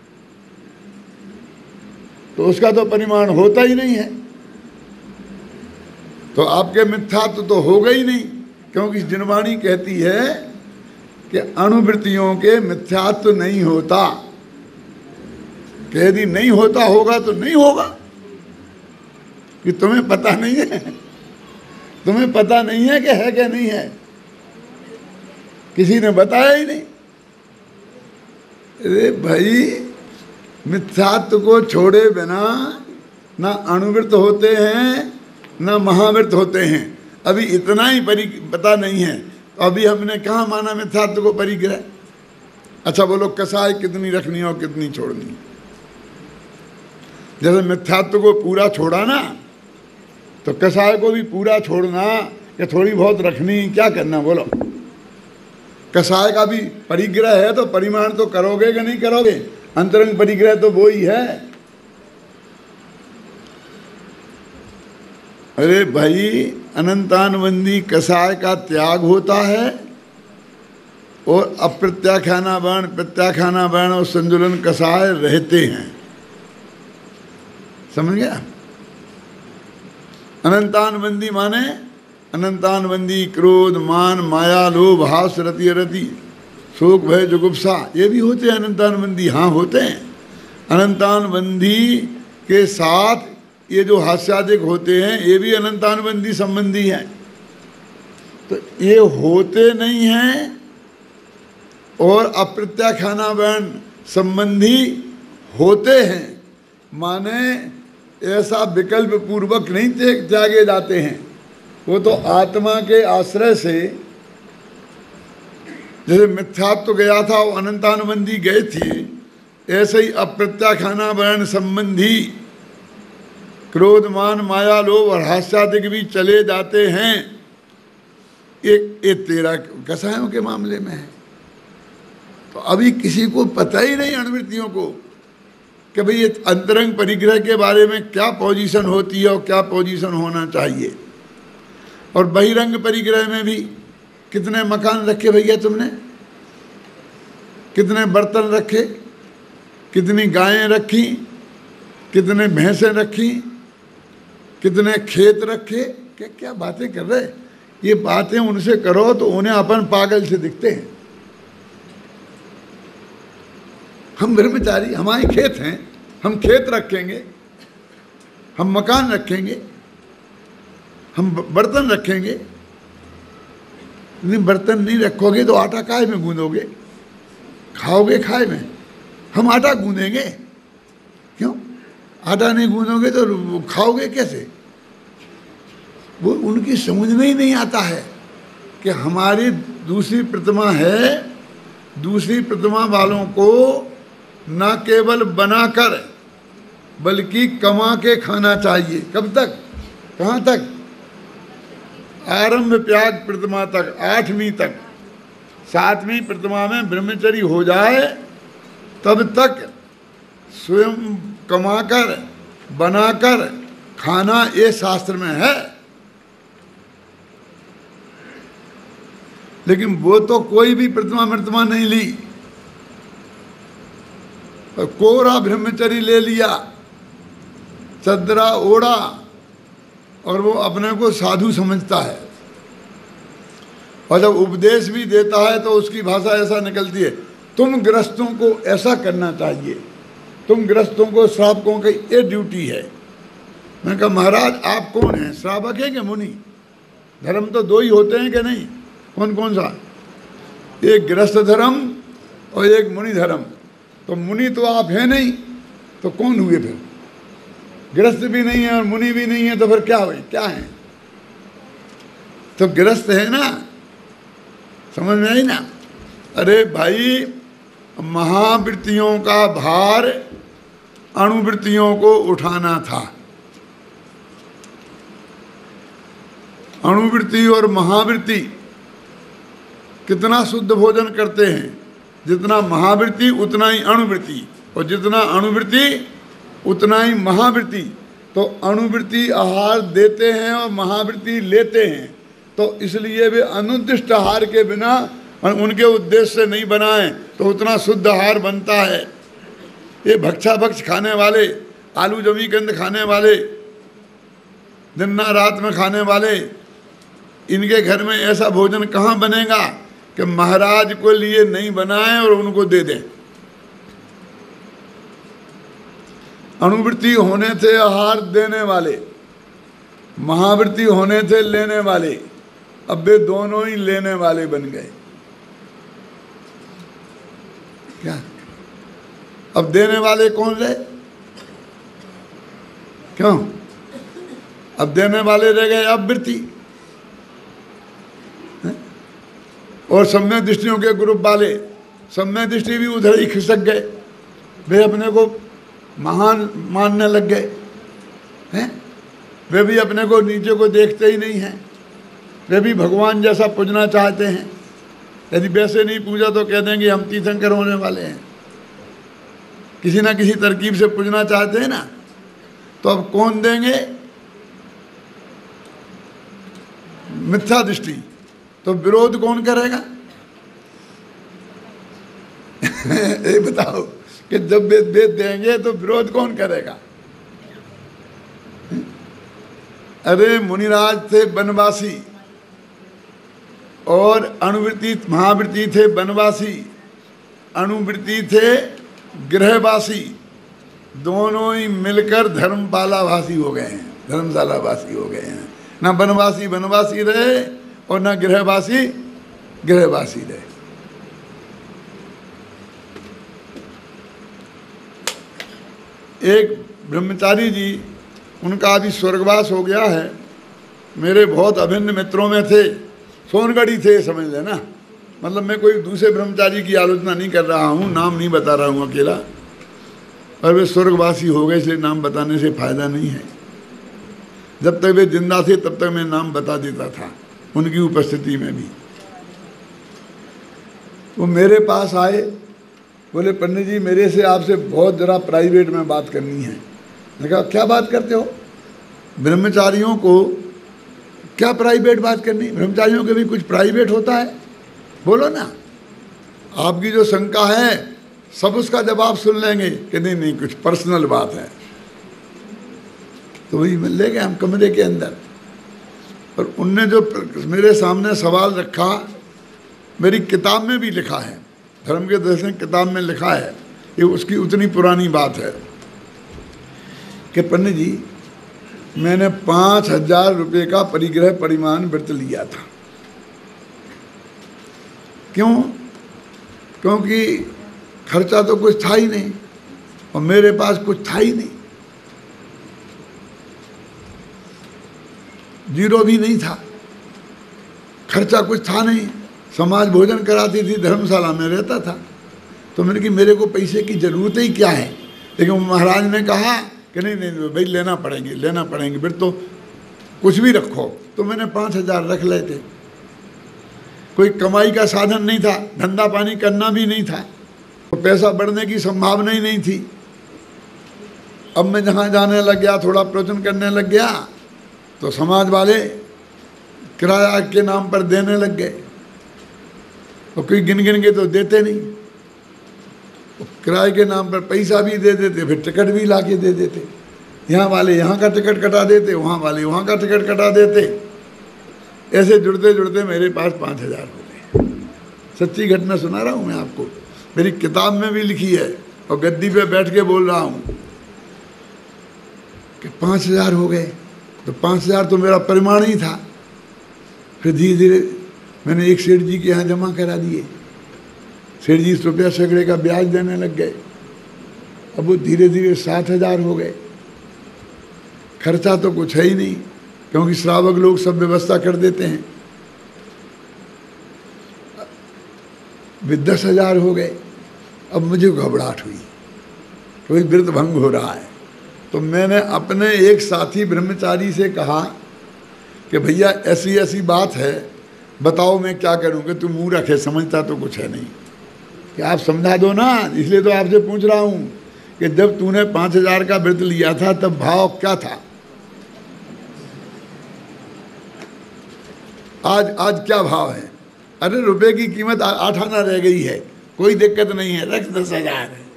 तो उसका तो परिमाण होता ही नहीं है, तो आपके मिथ्यात्व तो होगा ही नहीं। क्योंकि जिनवाणी कहती है कि अणुवृत्तियों के मिथ्यात्व नहीं होता, कि यदि नहीं होता होगा तो नहीं होगा। कि तुम्हें पता नहीं है, तुम्हें पता नहीं है कि है क्या नहीं है, किसी ने बताया ही नहीं। अरे भाई, मिथ्यात्व को छोड़े बिना ना अणुवृत्त होते हैं ना महावृत्त होते हैं। अभी इतना ही पता नहीं है, तो अभी हमने कहाँ माना मिथ्यात्व को परिग्रह। अच्छा बोलो कसाय कितनी रखनी और कितनी छोड़नी? जैसे मिथ्यात्व को पूरा छोड़ा ना, तो कसाय को भी पूरा छोड़ना या थोड़ी बहुत रखनी, क्या करना बोलो? कसाय का भी परिग्रह है तो परिमाण तो करोगे कि नहीं करोगे? अंतरंग परिग्रह तो वो ही है। अरे भाई, अनंतानुबंधी कसाय का त्याग होता है और अप्रत्याख्याना वर्ण, प्रत्याख्याना वर्ण और संजुलन कसाय रहते हैं। समझ गया? अनंतानुबंधी माने अनंतानुबंधी क्रोध, मान, माया, लोभ, हास, रति, अरति, शोक, भय, जुगुप्सा, ये भी होते हैं अनंतानुबंधी। हाँ होते हैं। अनंतानुबंधी के साथ ये जो हास्यादिक होते हैं ये भी अनंतानुबंधी संबंधी हैं। तो ये होते नहीं हैं और अप्रत्याख्याना वर्ण संबंधी होते हैं, माने ऐसा विकल्प पूर्वक नहीं त्यागे जाते हैं। वो तो आत्मा के आश्रय से, जैसे मिथ्यात्व गया था वो अनंतानुबंधी गए थे, ऐसे ही अप्रत्याख्याना वर्ण संबंधी क्रोध, मान, माया, लोभ और हास्यादिक भी चले जाते हैं। एक 13 कसायों के मामले में है। तो अभी किसी को पता ही नहीं अणुवृत्तियों को कि भाई ये अंतरंग परिग्रह के बारे में क्या पोजीशन होती है और क्या पोजीशन होना चाहिए। और बहिरंग परिग्रह में भी कितने मकान रखे भैया तुमने, कितने बर्तन रखे, कितनी गायें रखी, कितने भैंसें रखी, कितने खेत रखे। क्या क्या बातें कर रहे। ये बातें उनसे करो तो उन्हें अपन पागल से दिखते हैं। हम ब्रह्मचारी, हमारे खेत हैं, हम खेत रखेंगे, हम मकान रखेंगे, हम बर्तन रखेंगे। नहीं, बर्तन नहीं रखोगे तो आटा काहे में गूंदोगे? खाओगे खाए में? हम आटा गूंदेंगे क्यों? आटा नहीं गूंदोगे तो खाओगे कैसे? वो उनकी समझ में ही नहीं आता है कि हमारी दूसरी प्रतिमा है। दूसरी प्रतिमा वालों को न केवल बनाकर बल्कि कमा के खाना चाहिए। कब तक? कहाँ तक? आरंभ त्याग प्रतिमा तक, 8वीं तक। 7वीं प्रतिमा में ब्रह्मचर्य हो जाए तब तक स्वयं कमाकर बनाकर खाना ये शास्त्र में है। लेकिन वो तो कोई भी प्रतिमा नहीं ली, कोरा ब्रह्मचर्य ले लिया, चदरा ओढ़ा और वो अपने को साधु समझता है। और जब उपदेश भी देता है तो उसकी भाषा ऐसा निकलती है, तुम गृहस्थों को ऐसा करना चाहिए, तुम गृहस्थों को श्रावकों की ये ड्यूटी है। मैंने कहा महाराज आप कौन हैं, श्रावक है कि मुनि? धर्म तो 2 ही होते हैं कि नहीं? कौन कौन सा? एक गृहस्थ धर्म और एक मुनि धर्म। तो मुनि तो आप हैं नहीं, तो कौन हुए फिर? गृहस्थ भी नहीं है और मुनि भी नहीं है, तो फिर क्या हुए? क्या है? तो गृहस्थ है ना, समझ में आई ना? अरे भाई, महावृत्तियों का भार अणुवृत्तियों को उठाना था। अणुवृत्ति और महावृत्ति कितना शुद्ध भोजन करते हैं? जितना महावृत्ति उतना ही अणुवृत्ति, और जितना अणुवृत्ति उतना ही महावृत्ति। तो अणुवृत्ति आहार देते हैं और महावृत्ति लेते हैं, तो इसलिए वे अनुद्दिष्ट आहार के बिना उनके उद्देश्य से नहीं बनाए तो उतना शुद्ध आहार बनता है। ये भक्षा भक्ष खाने वाले, आलू जमी कंद खाने वाले, दिन ना रात में खाने वाले, इनके घर में ऐसा भोजन कहाँ बनेगा कि महाराज को लिए नहीं बनाए और उनको दे दें। अणुवृत्ति होने थे आहार देने वाले, महावृत्ति होने थे लेने वाले, अब वे दोनों ही लेने वाले बन गए। क्या? अब देने वाले कौन रहे? क्यों? अब देने वाले रह गए अब वृत्ति, और सम्यक दृष्टियों के ग्रुप वाले, सम्यक दृष्टि भी उधर ही खिसक गए। वे अपने को महान मानने लग गए हैं। वे भी अपने को नीचे को देखते ही नहीं हैं, वे भी भगवान जैसा पूजना चाहते हैं। यदि वैसे नहीं पूजा तो कह देंगे हम तीर्थंकर होने वाले हैं। किसी ना किसी तरकीब से पूजना चाहते हैं ना, तो अब कौन देंगे? मिथ्या दृष्टि। तो विरोध कौन करेगा? ये बताओ कि जब वेद देंगे तो विरोध कौन करेगा? अरे मुनिराज थे वनवासी और अणुवृत्ति महावृत्ति थे वनवासी, अणुवृत्ति थे गृहवासी, दोनों ही मिलकर धर्मपालावासी हो गए हैं, धर्मशालावासी हो गए हैं। ना वनवासी वनवासी रहे और ना गृहवासी गृहवासी रहे। एक ब्रह्मचारी जी, उनका अभी स्वर्गवास हो गया है, मेरे बहुत अभिन्न मित्रों में थे, सोनगढ़ी थे समझ लेना। मतलब मैं कोई दूसरे ब्रह्मचारी की आलोचना नहीं कर रहा हूँ, नाम नहीं बता रहा हूँ अकेला, पर वे स्वर्गवासी हो गए, इसलिए नाम बताने से फायदा नहीं है। जब तक वे जिंदा थे तब तक मैं नाम बता देता था, उनकी उपस्थिति में भी। वो मेरे पास आए, बोले पंडित जी मेरे से आपसे बहुत ज़रा प्राइवेट में बात करनी है। मैंने कहा क्या बात करते हो? ब्रह्मचारियों को क्या प्राइवेट बात करनी? ब्रह्मचारियों के भी कुछ प्राइवेट होता है, बोलो ना। आपकी जो शंका है सब उसका जवाब सुन लेंगे कि नहीं नहीं कुछ पर्सनल बात है। तो वही ले गए हम कमरे के अंदर, और उनने जो मेरे सामने सवाल रखा, मेरी किताब में भी लिखा है, धर्म के दर्शन किताब में लिखा है, ये उसकी उतनी पुरानी बात है कि पंडित जी मैंने 5,000 रुपये का परिग्रह परिमाण व्रत लिया था। क्यों? क्योंकि खर्चा तो कुछ था ही नहीं और मेरे पास कुछ था ही नहीं, जीरो भी नहीं था, खर्चा कुछ था नहीं। समाज भोजन कराती थी, धर्मशाला में रहता था। तो मैंने कि मेरे को पैसे की ज़रूरत ही क्या है। लेकिन महाराज ने कहा कि नहीं नहीं भाई लेना पड़ेंगे फिर तो कुछ भी रखो। तो मैंने 5,000 रख ले थे। कोई कमाई का साधन नहीं था, धंधा पानी करना भी नहीं था, तो पैसा बढ़ने की संभावना ही नहीं थी। अब मैं जहाँ जाने लग गया, थोड़ा प्रवचन करने लग गया, तो समाज वाले किराया के नाम पर देने लग गए। और कोई गिन गिन के तो देते नहीं, किराए के नाम पर पैसा भी दे देते, फिर टिकट भी ला के दे देते। यहाँ वाले यहाँ का टिकट कटा देते, वहाँ वाले वहाँ का टिकट कटा देते। ऐसे जुड़ते जुड़ते मेरे पास 5,000 हो गए। सच्ची घटना सुना रहा हूँ मैं आपको, मेरी किताब में भी लिखी है और गद्दी पे बैठ के बोल रहा हूँ कि 5,000 हो गए। तो 5,000 तो मेरा परिमाण ही था। फिर धीरे धीरे मैंने एक सेठ जी के यहाँ जमा करा दिए। सेठ जी रुपया सैकड़े का ब्याज देने लग गए। अब वो धीरे धीरे 7,000 हो गए। खर्चा तो कुछ है ही नहीं, क्योंकि श्रावक लोग सब व्यवस्था कर देते हैं। वे 10,000 हो गए। अब मुझे घबराहट हुई, कोई व्रत भंग हो रहा है। तो मैंने अपने एक साथी ब्रह्मचारी से कहा कि भैया ऐसी ऐसी बात है, बताओ मैं क्या करूं। कि तू मुँह रखे, समझता तो कुछ है नहीं, कि आप समझा दो ना। इसलिए तो आपसे पूछ रहा हूं कि जब तूने 5,000 का व्रत लिया था तब भाव क्या था, आज क्या भाव है। अरे रुपए की कीमत 8 आना रह गई है, कोई दिक्कत नहीं है, रख 10,000 है।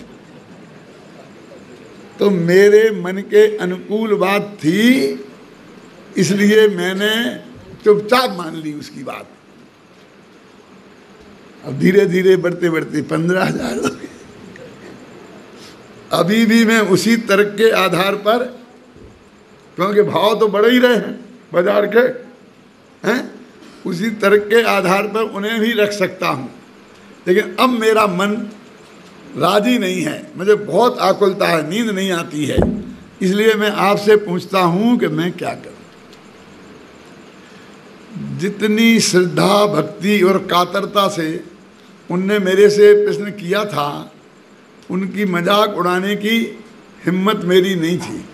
तो मेरे मन के अनुकूल बात थी, इसलिए मैंने चुपचाप मान ली उसकी बात। अब धीरे धीरे बढ़ते बढ़ते 15,000 हो गए। अभी भी मैं उसी तर्क के आधार पर, क्योंकि भाव तो बढ़ ही रहे हैं बाजार के हैं, उसी तर्क के आधार पर उन्हें भी रख सकता हूं। लेकिन अब मेरा मन राजी नहीं है, मुझे बहुत आकुलता है, नींद नहीं आती है। इसलिए मैं आपसे पूछता हूं कि मैं क्या करूं। जितनी श्रद्धा भक्ति और कातरता से उनने मेरे से प्रश्न किया था, उनकी मजाक उड़ाने की हिम्मत मेरी नहीं थी।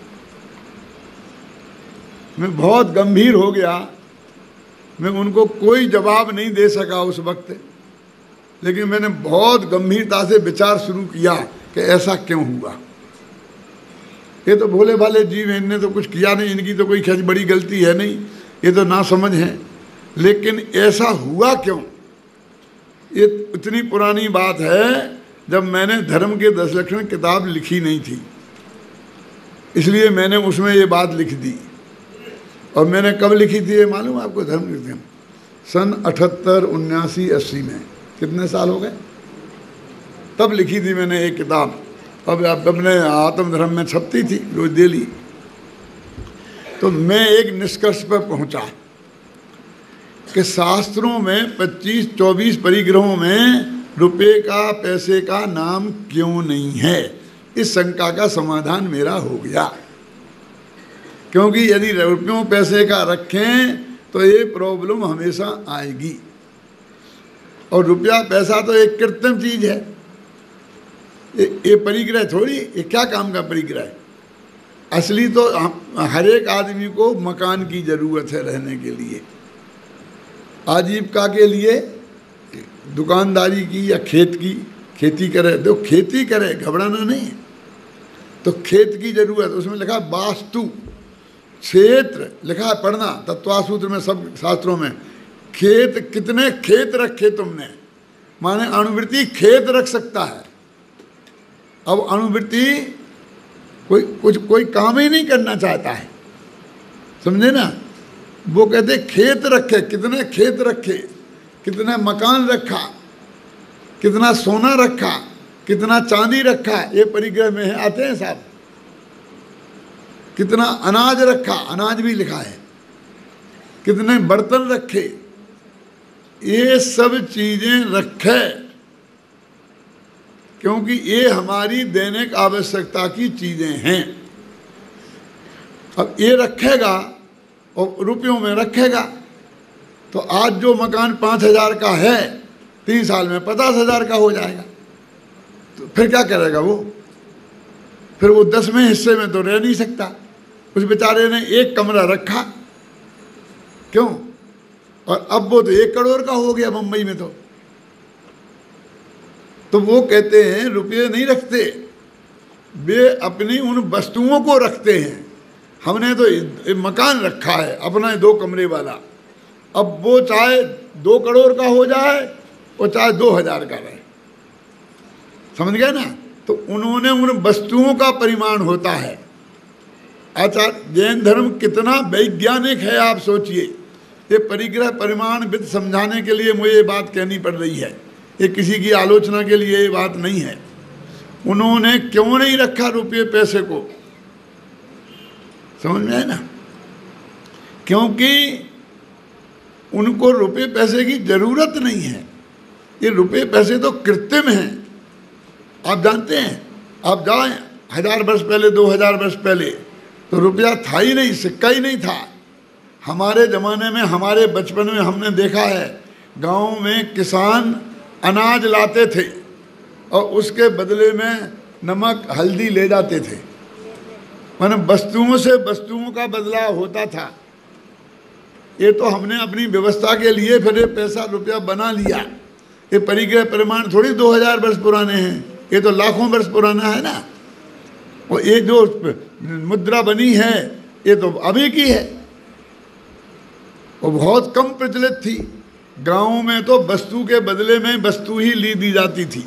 मैं बहुत गंभीर हो गया। मैं उनको कोई जवाब नहीं दे सका उस वक्त, लेकिन मैंने बहुत गंभीरता से विचार शुरू किया कि ऐसा क्यों हुआ। ये तो भोले भाले जीव हैं, इनने तो कुछ किया नहीं, इनकी तो कोई खैर बड़ी गलती है नहीं, ये तो ना समझ है। लेकिन ऐसा हुआ क्यों? ये इतनी पुरानी बात है, जब मैंने धर्म के 10 लक्षण किताब लिखी नहीं थी, इसलिए मैंने उसमें ये बात लिख दी। और मैंने कब लिखी थी ये मालूम आपको? धर्म के सन 78, 79, 80 में। कितने साल हो गए? तब लिखी थी मैंने एक किताब। अब अपने आत्मधर्म में छपती थी रोज डेली। तो मैं एक निष्कर्ष पर पहुंचा कि शास्त्रों में 25-24 परिग्रहों में रुपए का, पैसे का नाम क्यों नहीं है। इस शंका का समाधान मेरा हो गया। क्योंकि यदि रुपयों पैसे का रखें तो ये प्रॉब्लम हमेशा आएगी। और रुपया पैसा तो एक कृत्रिम चीज है, ये परिग्रह थोड़ी, ये क्या काम का परिग्रह है। असली तो हर एक आदमी को मकान की जरूरत है रहने के लिए, आजीविका के लिए, दुकानदारी की या खेत की, खेती करे तो खेती करे, घबराना नहीं है। तो खेत की जरूरत, उसमें लिखा वास्तु क्षेत्र लिखा है, पढ़ना तत्वासूत्र में, सब शास्त्रों में। खेत, कितने खेत रखे तुमने, माने अणुवृत्ति खेत रख सकता है। अब अणुवृत्ति कोई काम ही नहीं करना चाहता है, समझे ना। वो कहते खेत रखे, कितने खेत रखे, कितने मकान रखा, कितना सोना रखा, कितना चांदी रखा ये परिग्रह में है, आते हैं साहब। कितना अनाज रखा, अनाज भी लिखा है। कितने बर्तन रखे, ये सब चीजें रखे, क्योंकि ये हमारी दैनिक आवश्यकता की चीजें हैं। अब ये रखेगा और रुपयों में रखेगा, तो आज जो मकान 5,000 का है 3 साल में 50,000 का हो जाएगा। तो फिर क्या करेगा वो? फिर वो 10वें हिस्से में तो रह नहीं सकता। उस बेचारे ने एक कमरा रखा, क्यों? और अब वो तो 1 करोड़ का हो गया मुंबई में। तो वो कहते हैं रुपये नहीं रखते, वे अपनी उन वस्तुओं को रखते हैं। हमने तो मकान रखा है अपना 2 कमरे वाला, अब वो चाहे 2 करोड़ का हो जाए और चाहे 2,000 का रहे, समझ गए ना? तो उन्होंने उन वस्तुओं का परिमाण होता है। आचार्य जैन धर्म कितना वैज्ञानिक है, आप सोचिए। ये परिग्रह परिमाण विद समझाने के लिए मुझे ये बात कहनी पड़ रही है, ये किसी की आलोचना के लिए ये बात नहीं है। उन्होंने क्यों नहीं रखा रुपये पैसे को, समझ में है ना? क्योंकि उनको रुपये पैसे की जरूरत नहीं है। ये रुपये पैसे तो कृत्रिम हैं। आप जानते हैं, आप जाएं 1000 वर्ष पहले 2000 वर्ष पहले तो रुपया था ही नहीं, सिक्का ही नहीं था। हमारे ज़माने में, हमारे बचपन में हमने देखा है, गांव में किसान अनाज लाते थे और उसके बदले में नमक हल्दी ले जाते थे। माने वस्तुओं से वस्तुओं का बदलाव होता था। ये तो हमने अपनी व्यवस्था के लिए फिर ये पैसा रुपया बना लिया। ये परिग्रह परिमाण थोड़ी 2000 वर्ष पुराने हैं, ये तो लाखों वर्ष पुराना है ना। और ये जो मुद्रा बनी है ये तो अभी की है, वो बहुत कम प्रचलित थी। गाँव में तो वस्तु के बदले में वस्तु ही ली जाती थी,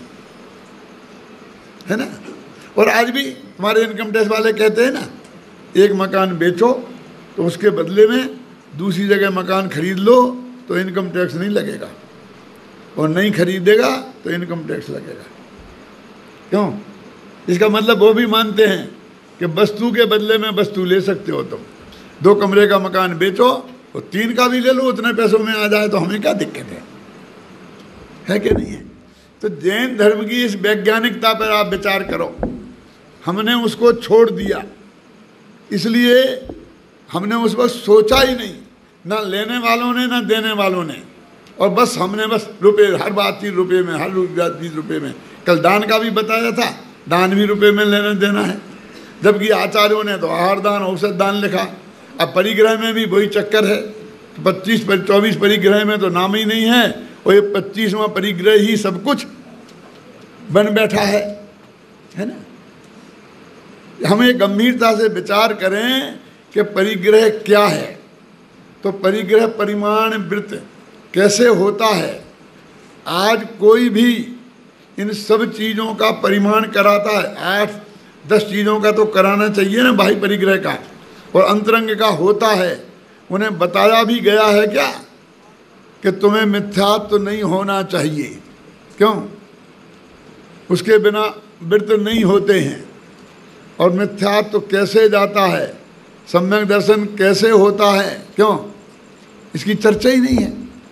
है ना? और आज भी हमारे इनकम टैक्स वाले कहते हैं ना, एक मकान बेचो तो उसके बदले में दूसरी जगह मकान खरीद लो तो इनकम टैक्स नहीं लगेगा, और नहीं खरीदेगा तो इनकम टैक्स लगेगा। क्यों? इसका मतलब वो भी मानते हैं कि वस्तु के बदले में वस्तु ले सकते हो तुम। 2 कमरे का मकान बेचो और 3 का भी ले लो, उतने पैसों में आ जाए तो हमें क्या दिक्कत है कि नहीं है? तो जैन धर्म की इस वैज्ञानिकता पर आप विचार करो। हमने उसको छोड़ दिया, इसलिए हमने उस पर सोचा ही नहीं, ना लेने वालों ने ना देने वालों ने। और बस हमने बस रुपये, हर बात थी रुपये में, हर चीज रुपये में। कल दान का भी बताया था, दान भी रुपये में लेना देना है, जबकि आचार्यों ने तो आहार दान औषध दान लिखा। अब परिग्रह में भी वही चक्कर है। 24 परिग्रह में तो नाम ही नहीं है, और ये 25वां परिग्रह ही सब कुछ बन बैठा है ना? हमें गंभीरता से विचार करें कि परिग्रह क्या है। तो परिग्रह परिमाण वृत्त कैसे होता है? आज कोई भी इन सब चीज़ों का परिमाण कराता है। 8-10 चीज़ों का तो कराना चाहिए ना बाह्य परिग्रह का, और अंतरंग का होता है। उन्हें बताया भी गया है क्या कि तुम्हें मिथ्यात्व तो नहीं होना चाहिए। क्यों? उसके बिना वृत्त नहीं होते हैं। और मिथ्यात्व तो कैसे जाता है, सम्यक दर्शन कैसे होता है, क्यों? इसकी चर्चा ही नहीं है।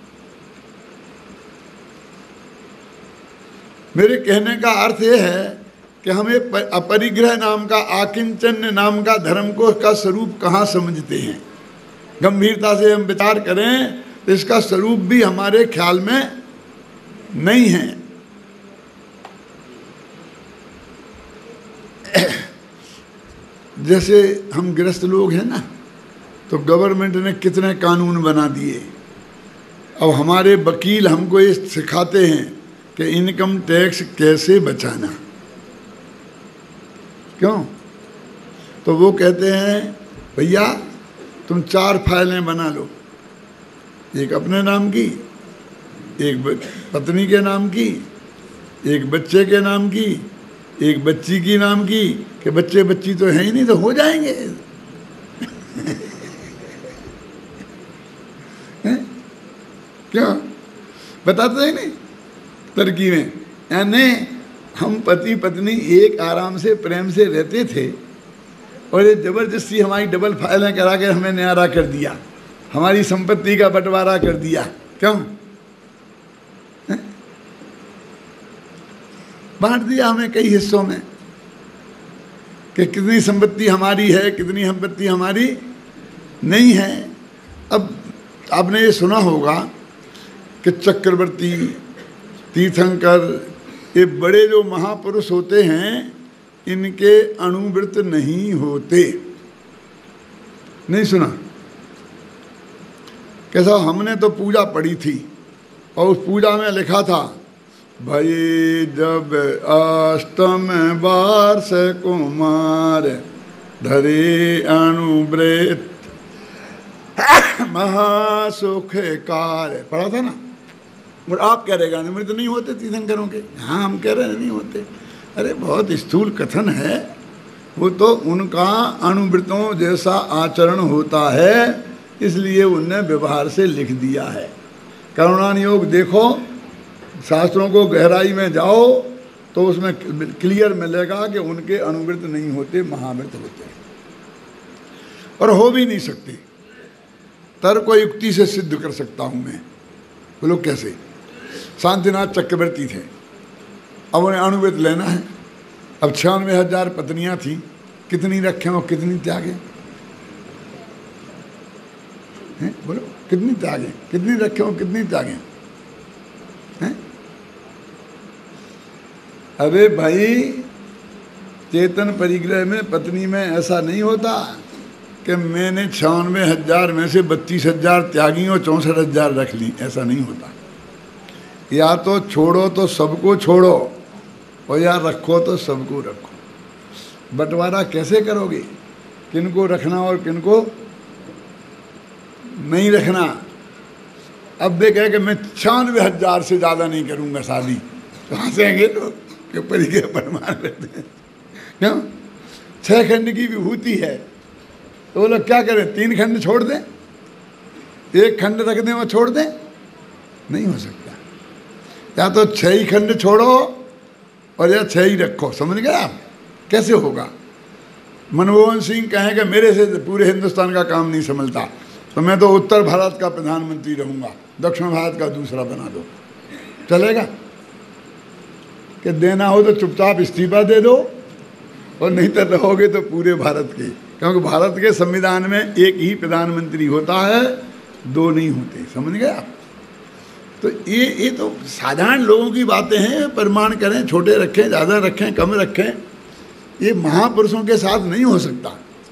मेरे कहने का अर्थ यह है कि हमें अपरिग्रह नाम का, आकिंचन्य नाम का धर्म को का स्वरूप कहाँ समझते हैं। गंभीरता से हम विचार करें तो इसका स्वरूप भी हमारे ख्याल में नहीं है। जैसे हम गृहस्थ लोग हैं ना, तो गवर्नमेंट ने कितने कानून बना दिए। अब हमारे वकील हमको ये सिखाते हैं कि इनकम टैक्स कैसे बचाना। क्यों? तो वो कहते हैं भैया तुम 4 फाइलें बना लो, एक अपने नाम की, एक पत्नी के नाम की, एक बच्चे के नाम की, एक बच्ची की नाम की, कि बच्चे बच्ची तो है ही नहीं तो हो जाएंगे। क्यों? बताते हैं नहीं तरकीबें। यानी हम पति पत्नी एक आराम से प्रेम से रहते थे और ये जबरदस्ती हमारी डबल फाइलें करा के हमें न्यारा कर दिया, हमारी संपत्ति का बंटवारा कर दिया। क्यों? बांट दिया हमें कई हिस्सों में कि कितनी संपत्ति हमारी है, कितनी संपत्ति हमारी नहीं है। अब आपने ये सुना होगा कि चक्रवर्ती, तीर्थंकर, ये बड़े जो महापुरुष होते हैं इनके अणुव्रत नहीं होते। नहीं सुना? कैसा? हमने तो पूजा पढ़ी थी और उस पूजा में लिखा था, भाई जब अष्टम वार्ष कुमार धरे अणुव्रत महासुख कार्य, पढ़ा था ना? और आप कह रहेगा अणुव्रत नहीं होते तीर्थंकरों के? हाँ, हम कह रहे हैं नहीं होते। अरे बहुत स्थूल कथन है, वो तो उनका अणुव्रतों जैसा आचरण होता है, इसलिए उनने व्यवहार से लिख दिया है। करुणानियोग देखो, शास्त्रों को गहराई में जाओ तो उसमें क्लियर मिलेगा कि उनके अणुव्रत नहीं होते, महाव्रत होते हैं और हो भी नहीं सकते। तर्क को युक्ति से सिद्ध कर सकता हूं मैं। बोलो कैसे? शांतिनाथ चक्रवर्ती थे, अब उन्हें अणुव्रत लेना है। अब 96,000 पत्नियां थी, कितनी रखें और कितनी त्यागें? बोलो कितनी त्यागें, कितनी रखें और कितनी त्यागें? हैं? अरे भाई, चेतन परिग्रह में पत्नी में ऐसा नहीं होता कि मैंने 96,000 में से 32,000 त्यागी और 64,000 रख ली, ऐसा नहीं होता। या तो छोड़ो तो सबको छोड़ो और या रखो तो सबको रखो। बंटवारा कैसे करोगे? किनको रखना और किनको नहीं रखना? अब वे कहे कि मैं 96,000 से ज़्यादा नहीं करूँगा शादी, तो हंसेंगे लोग कि परिग्रह परमान रहते हैं। क्यों? 6 खंड की विभूति है, तो वो लोग क्या करें? 3 खंड छोड़ दें, 1 खंड रख दें और छोड़ दें? नहीं हो सकता। या तो 6 ही खंड छोड़ो और या 6 ही रखो। समझ गए आप? कैसे होगा? मनमोहन सिंह कहेंगे मेरे से पूरे हिंदुस्तान का काम नहीं संभलता, तो मैं तो उत्तर भारत का प्रधानमंत्री रहूँगा, दक्षिण भारत का दूसरा बना दो। चलेगा? कि देना हो तो चुपचाप इस्तीफा दे दो और नहीं तो रहोगे तो पूरे भारत के, क्योंकि भारत के संविधान में एक ही प्रधानमंत्री होता है, 2 नहीं होते। समझ गए आप? तो ये तो साधारण लोगों की बातें हैं। प्रमाण करें, छोटे रखें, ज़्यादा रखें, कम रखें, ये महापुरुषों के साथ नहीं हो सकता।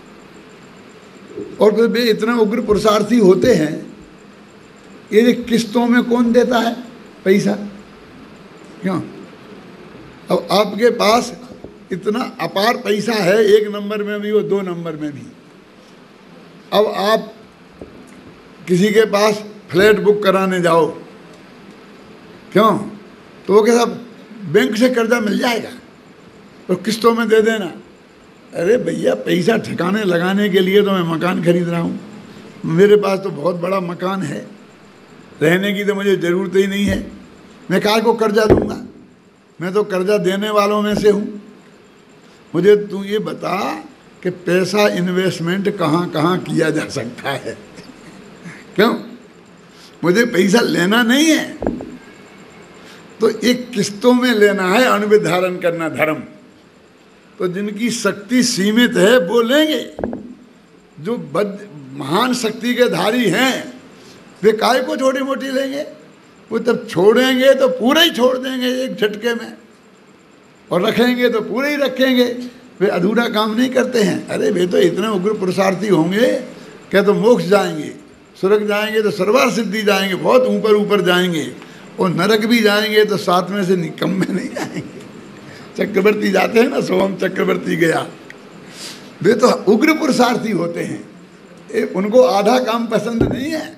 और फिर वे इतना उग्र पुरुषार्थी होते हैं, ये किस्तों में कौन देता है पैसा? क्यों? अब आपके पास इतना अपार पैसा है, 1 नंबर में भी और 2 नंबर में भी। अब आप किसी के पास फ्लैट बुक कराने जाओ, क्यों? तो वो कैसा बैंक से कर्जा मिल जाएगा और किस्तों में दे देना। अरे भैया, पैसा ठिकाने लगाने के लिए तो मैं मकान खरीद रहा हूँ, मेरे पास तो बहुत बड़ा मकान है, रहने की तो मुझे ज़रूरत ही नहीं है, मैं काहे को कर्जा दूंगा? मैं तो कर्जा देने वालों में से हूँ। मुझे तू ये बता कि पैसा इन्वेस्टमेंट कहाँ कहाँ किया जा सकता है? क्यों? मुझे पैसा लेना नहीं है, तो एक किस्तों में लेना है, अणुव्रत धारण करना धर्म। तो जिनकी शक्ति सीमित है वो लेंगे, जो महान शक्ति के धारी हैं वे काय को छोटी मोटी लेंगे? वो तब छोड़ेंगे तो पूरा ही छोड़ देंगे एक झटके में, और रखेंगे तो पूरे ही रखेंगे। वे अधूरा काम नहीं करते हैं। अरे वे तो इतने उग्र पुरुषार्थी होंगे क्या तो मोक्ष जाएंगे, स्वर्ग जाएंगे तो सर्वार सिद्धि जाएंगे, बहुत ऊपर ऊपर जाएंगे, और नरक भी जाएंगे तो 7 में से निकम में नहीं जाएंगे। चक्रवर्ती जाते हैं ना, सोहम चक्रवर्ती गया, वे तो उग्र पुरुषार्थी होते हैं। उनको आधा काम पसंद नहीं है,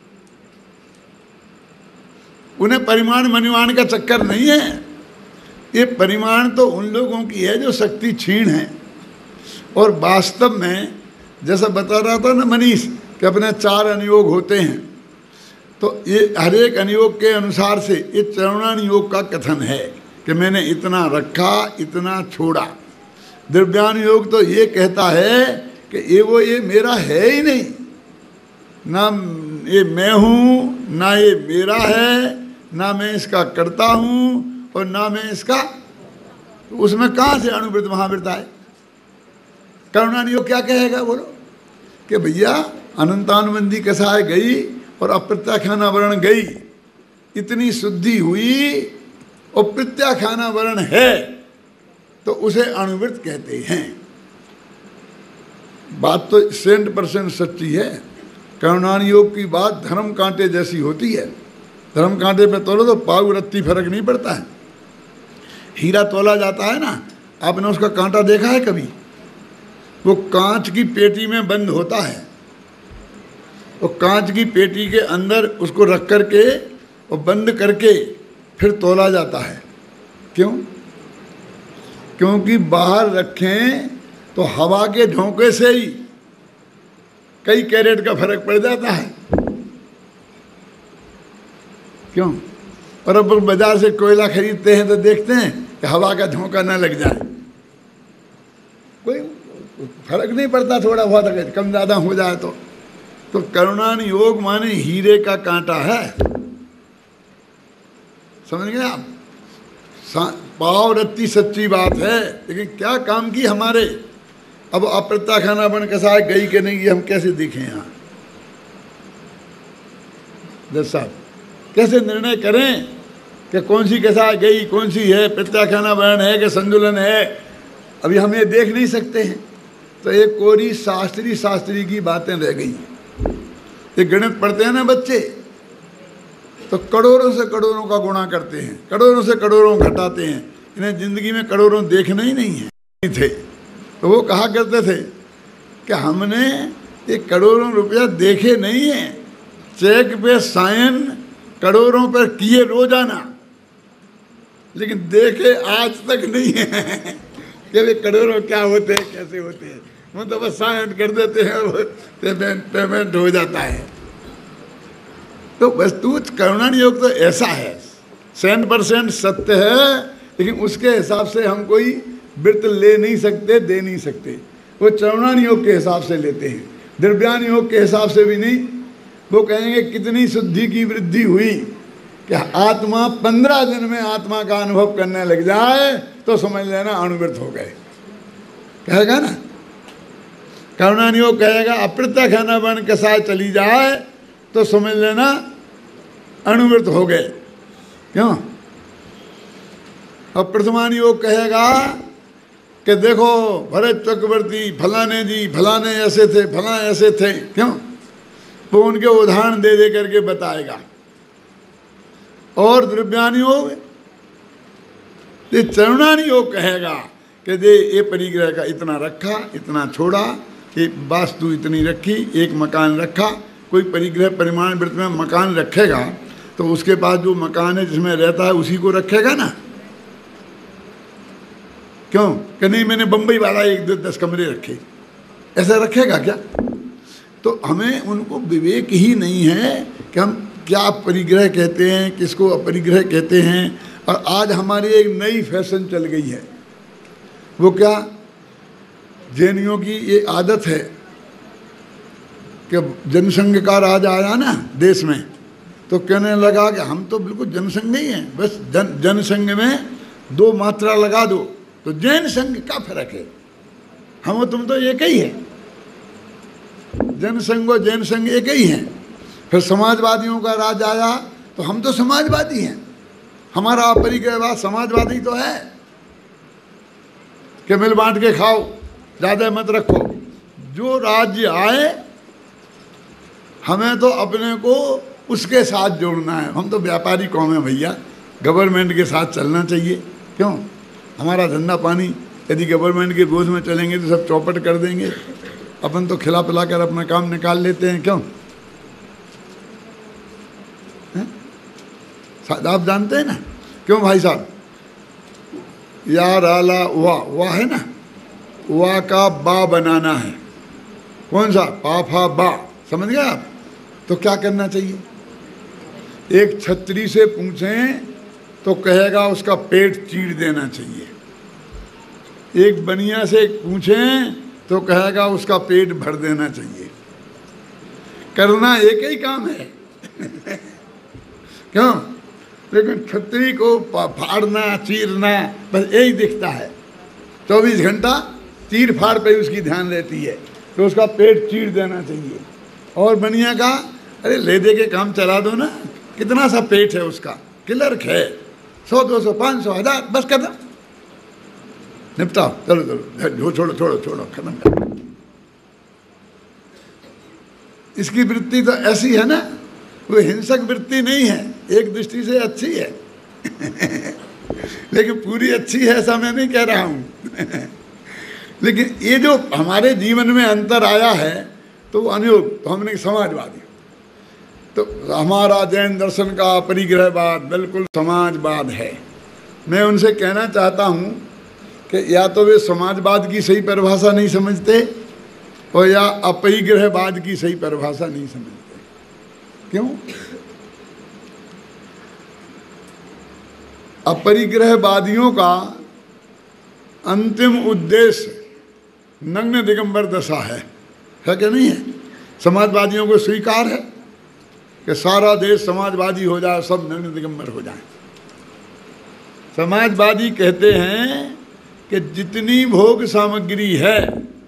उन्हें परिमाण मनिमाण का चक्कर नहीं है। ये परिमाण तो उन लोगों की है जो शक्ति क्षीण है। और वास्तव में जैसा बता रहा था ना मनीष कि अपने 4 अनुयोग होते हैं, तो ये हर एक अनुयोग के अनुसार से ये चरणानुयोग का कथन है कि मैंने इतना रखा, इतना छोड़ा। द्रव्यान योग तो ये कहता है कि ये मेरा है ही नहीं, ना ये मैं हूँ, ना ये मेरा है, ना मैं इसका करता हूँ और ना मैं इसका। तो उसमें कहाँ से अणुवृत्त महावृत्त आए? करुणान योग क्या कहेगा बोलो कि भैया अनंतानुबंधी कसाय गई और अप्रत्याख्यानावरण गई, इतनी शुद्धि हुई और प्रत्याख्यानावरण है तो उसे अणुवृत्त कहते हैं। बात तो 100% सच्ची है। करुणान योग की बात धर्म कांटे जैसी होती है। धर्म कांटे पे तोलो तो पाव रत्ती फर्क नहीं पड़ता है। हीरा तोला जाता है ना, आपने उसका कांटा देखा है कभी? वो कांच की पेटी में बंद होता है, वो कांच की पेटी के अंदर उसको रख करके और बंद करके फिर तोला जाता है। क्यों? क्योंकि बाहर रखें तो हवा के झोंके से ही कई कैरेट का फर्क पड़ जाता है। क्यों? और अब बाजार से कोयला खरीदते हैं तो देखते हैं कि हवा का झोंका ना लग जाए, कोई फर्क नहीं पड़ता, थोड़ा बहुत कम ज़्यादा हो जाए तो करुणान योग माने हीरे का कांटा है। समझ गए आप? पाव रत्ती सच्ची बात है, लेकिन क्या काम की हमारे। अब अप्रत्याख्याना बन कसाय गई कि नहीं, ये हम कैसे दिखें यहाँ? दस साहब कैसे निर्णय करें कि कौन सी कसाय गई, कौन सी है, प्रत्याख्याना वर्ण है कि संतुलन है? अभी हम ये देख नहीं सकते हैं। तो एक कोरी शास्त्री की बातें रह गई। ये गणित पढ़ते हैं ना बच्चे, तो करोड़ों से करोड़ों का गुणा करते हैं, करोड़ों से करोड़ों घटाते हैं। इन्हें जिंदगी में करोड़ों देखना ही नहीं है थे। तो वो कहा करते थे कि हमने ये करोड़ों रुपया देखे नहीं हैं, चेक पे साइन करोड़ों पर किए रोजाना, लेकिन देखे आज तक नहीं है कि वे करोड़ों क्या होते हैं, कैसे होते हैं। वो तो बस साइन कर देते हैं और पेमेंट हो जाता है। तो वस्तु करुणान योग तो ऐसा है, 100% सत्य है, लेकिन उसके हिसाब से हम कोई व्रत ले नहीं सकते, दे नहीं सकते। वो चरुणान योग के हिसाब से लेते हैं, द्रव्यान योग के हिसाब से भी नहीं। वो कहेंगे कितनी शुद्धि की वृद्धि हुई कि आत्मा 15 दिन में आत्मा का अनुभव करने लग जाए तो समझ लेना अणुव्रत हो गए, कहेगा ना। करुणान योग कहेगा अप्रत्याख्याना बन कसाय चली जाए तो समझ लेना अणुव्रत हो गए। क्यों? अब प्रथमान योग कहेगा कि देखो भरत चक्रवर्ती फलाने जी फलाने ऐसे थे, फला ऐसे थे। क्यों? वो उनके उदाहरण दे दे करके बताएगा। और द्रव्यान योग, ये चरुणान योग कहेगा कि दे ये परिग्रह का इतना रखा, इतना छोड़ा, ये वास्तु इतनी रखी, एक मकान रखा। कोई परिग्रह परिमाण वृत्त में मकान रखेगा तो उसके पास जो मकान है जिसमें रहता है उसी को रखेगा ना। क्यों? कि नहीं मैंने बम्बई वाला 1-10 कमरे रखे, ऐसा रखेगा क्या? तो हमें उनको विवेक ही नहीं है कि हम क्या परिग्रह कहते हैं, किसको अपरिग्रह कहते हैं। और आज हमारी एक नई फैशन चल गई है, वो क्या, जैनियों की ये आदत है कि जनसंघ का राज आया ना देश में, तो कहने लगा कि हम तो बिल्कुल जनसंघ ही हैं, बस जनसंघ में 2 मात्रा लगा दो तो जैन संघ का फर्क है। हम और तुम तो एक ही है, जनसंघ और जैन संघ एक ही हैं। फिर समाजवादियों का राज आया तो हम तो समाजवादी हैं, हमारा अपरिग्रहवाद समाजवादी तो है कि मिल बांट के खाओ, ज़्यादा मत रखो। जो राज्य आए हमें तो अपने को उसके साथ जोड़ना है। हम तो व्यापारी कौम है भैया, गवर्नमेंट के साथ चलना चाहिए। क्यों? हमारा धंधा पानी यदि गवर्नमेंट के बोझ में चलेंगे तो सब चौपट कर देंगे। अपन तो खिला पिला कर अपना काम निकाल लेते हैं। क्यों? आप जानते हैं ना क्यों भाई साहब? यार आला वाह है ना, वाह का बा बनाना है। कौन सा? पाफा बा, समझ गए आप? तो क्या करना चाहिए? एक छत्री से पूछें तो कहेगा उसका पेट चीर देना चाहिए। एक बनिया से पूछें तो कहेगा उसका पेट भर देना चाहिए। करना एक ही काम है क्यों? लेकिन क्षत्रिय को फाड़ना चीरना बस यही दिखता है। 24 घंटा चीर फाड़ पे उसकी ध्यान रहती है, तो उसका पेट चीर देना चाहिए। और बनिया का अरे ले दे के काम चला दो ना, कितना सा पेट है उसका, क्लर्क है, 100 200 500 1000 बस कर दो, निपटाओ, चलो चलो छोड़ो छोड़ो छोड़ो खत्म कर। इसकी वृत्ति तो ऐसी है ना, वो हिंसक वृत्ति नहीं है, एक दृष्टि से अच्छी है लेकिन पूरी अच्छी है ऐसा मैं नहीं कह रहा हूँ लेकिन ये जो हमारे जीवन में अंतर आया है तो वो अनुयोग, तो हमने समाजवादी, तो हमारा जैन दर्शन का परिग्रहवाद बिल्कुल समाजवाद है। मैं उनसे कहना चाहता हूँ कि या तो वे समाजवाद की सही परिभाषा नहीं समझते और या अपरिग्रहवाद की सही परिभाषा नहीं समझते। क्यों? अपरिग्रहवादियों का अंतिम उद्देश्य नग्न दिगंबर दशा है कि नहीं है? समाजवादियों को स्वीकार है कि सारा देश समाजवादी हो जाए, सब नग्न दिगंबर हो जाए। समाजवादी कहते हैं कि जितनी भोग सामग्री है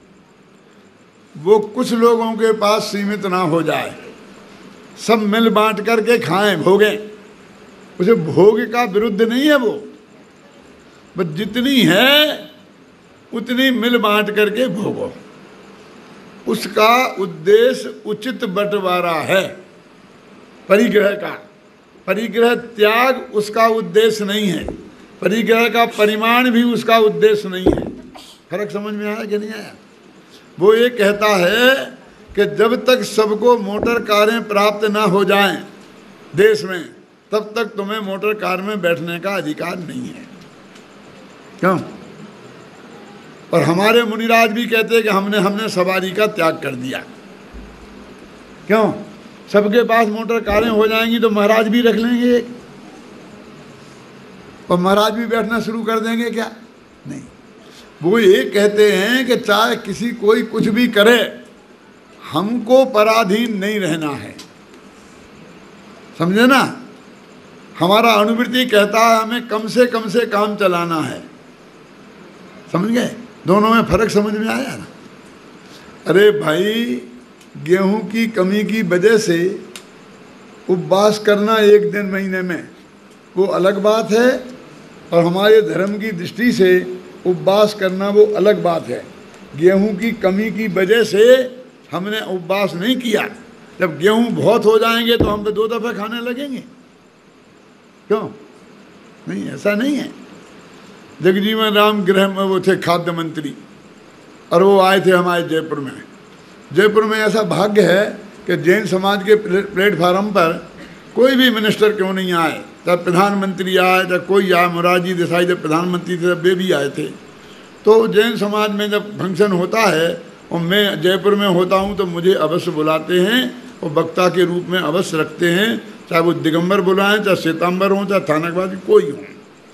वो कुछ लोगों के पास सीमित ना हो जाए, सब मिल बांट करके खाएं भोगें। उसे भोग का विरुद्ध नहीं है वो, बस जितनी है उतनी मिल बांट करके भोगो, उसका उद्देश्य उचित बंटवारा है। परिग्रह का, परिग्रह त्याग उसका उद्देश्य नहीं है, परिग्रह का परिमाण भी उसका उद्देश्य नहीं है। फर्क समझ में आया कि नहीं आया? वो ये कहता है कि जब तक सबको मोटर कारें प्राप्त ना हो जाएं देश में, तब तक तुम्हें मोटर कार में बैठने का अधिकार नहीं है। क्यों? और हमारे मुनिराज भी कहते हैं कि हमने सवारी का त्याग कर दिया। क्यों? सबके पास मोटर कारें हो जाएंगी तो महाराज भी रख लेंगे और महाराज भी बैठना शुरू कर देंगे क्या? नहीं। वो ये कहते हैं कि चाहे किसी कोई कुछ भी करे, हमको पराधीन नहीं रहना है। समझे ना? हमारा अनुवृत्ति कहता है हमें कम से काम चलाना है। समझ गए? दोनों में फर्क समझ में आया ना? अरे भाई, गेहूं की कमी की वजह से उपवास करना एक दिन महीने में वो अलग बात है, और हमारे धर्म की दृष्टि से उपवास करना वो अलग बात है। गेहूं की कमी की वजह से हमने उपवास नहीं किया, जब गेहूं बहुत हो जाएंगे तो हम तो 2 दफ़े खाने लगेंगे। क्यों? नहीं, ऐसा नहीं है। जगजीवन राम गृह में वो थे खाद्य मंत्री, और वो आए थे हमारे जयपुर में। जयपुर में ऐसा भाग्य है कि जैन समाज के प्लेटफार्म पर कोई भी मिनिस्टर क्यों नहीं आए, चाहे प्रधानमंत्री आए चाहे कोई आए, मोरारजी देसाई जब प्रधानमंत्री थे वे भी आए थे। तो जैन समाज में जब फंक्शन होता है और मैं जयपुर में होता हूँ तो मुझे अवश्य बुलाते हैं और वक्ता के रूप में अवश्य रखते हैं, चाहे वो दिगंबर बुलाएं, चाहे श्वेतांबर हों, चाहे थानकवादी कोई हो।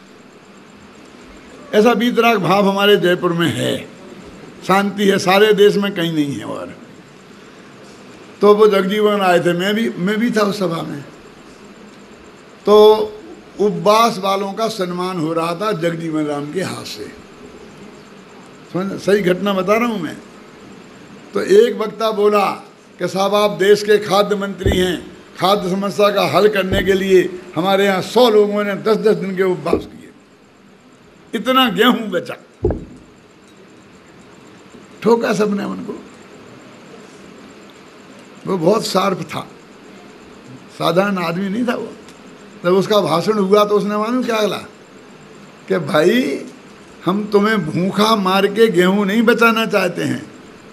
ऐसा वीतराग भाव हमारे जयपुर में है, शांति है, सारे देश में कहीं नहीं है। और तो वो जगजीवन आए थे, मैं भी था उस सभा में। तो उपवास वालों का सम्मान हो रहा था जगजीवन राम के हाथ से। समझ? सही घटना बता रहा हूँ मैं। तो एक वक्ता बोला कि साहब आप देश के खाद्य मंत्री हैं, खाद्य समस्या का हल करने के लिए हमारे यहाँ 100 लोगों ने 10-10 दिन के उपवास किए, इतना गेहूं बचा। ठोका सबने उनको। वो बहुत शार्प था, साधारण आदमी नहीं था वो। जब उसका भाषण हुआ तो उसने मालूम क्या बोला कि भाई हम तुम्हें भूखा मार के गेहूं नहीं बचाना चाहते हैं,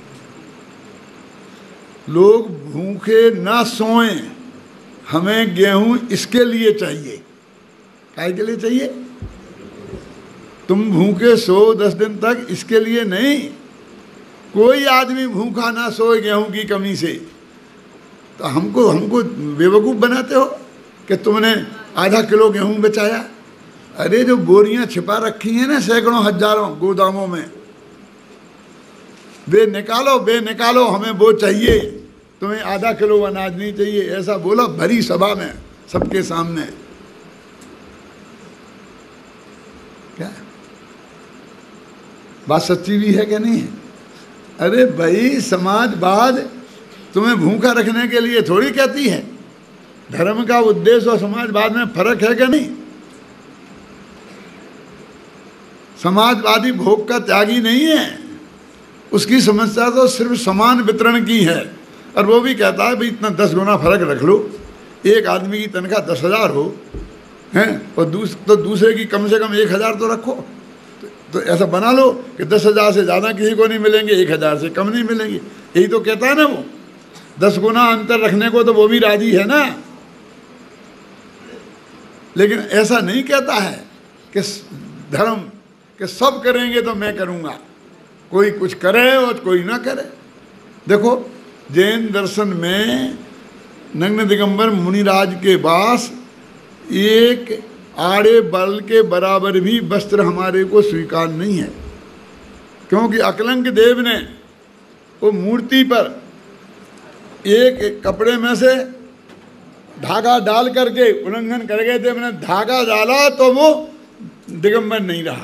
लोग भूखे ना सोएं, हमें गेहूं इसके लिए चाहिए। काय के लिए चाहिए? तुम भूखे सो 10 दिन तक, इसके लिए नहीं। कोई आदमी भूखा ना सोए गेहूं की कमी से। तो हमको बेवकूफ़ बनाते हो कि तुमने आधा किलो गेहूं बचाया। अरे जो बोरियां छिपा रखी हैं ना सैकड़ों हजारों गोदामों में, वे निकालो, हमें वो चाहिए, तुम्हें आधा किलो अनाज नहीं चाहिए, ऐसा बोला भरी सभा में सबके सामने। क्या बात सच्ची भी है कि नहीं है? अरे भाई समाजवाद तुम्हें भूखा रखने के लिए थोड़ी कहती है। धर्म का उद्देश्य और समाजवाद में फर्क है कि नहीं? समाजवादी भोग का त्यागी नहीं है, उसकी समस्या तो सिर्फ समान वितरण की है। और वो भी कहता है भाई इतना 10 गुना फर्क रख लो, एक आदमी की तनख्वाह 10,000 हो हैं और दूसरे की कम से कम 1,000 तो रखो। तो ऐसा बना लो कि 10,000 से ज़्यादा किसी को नहीं मिलेंगे, 1,000 से कम नहीं मिलेंगे। यही तो कहता है ना वो। 10 गुना अंतर रखने को तो वो भी राजी है ना। लेकिन ऐसा नहीं कहता है कि धर्म कि सब करेंगे तो मैं करूँगा, कोई कुछ करे और कोई ना करे। देखो जैन दर्शन में नग्न दिगंबर मुनिराज के पास एक आड़े बल के बराबर भी वस्त्र हमारे को स्वीकार नहीं है, क्योंकि अकलंक देव ने वो मूर्ति पर एक कपड़े में से धागा डाल करके उल्लंघन कर गए थे। मैंने धागा डाला तो वो दिगंबर नहीं रहा।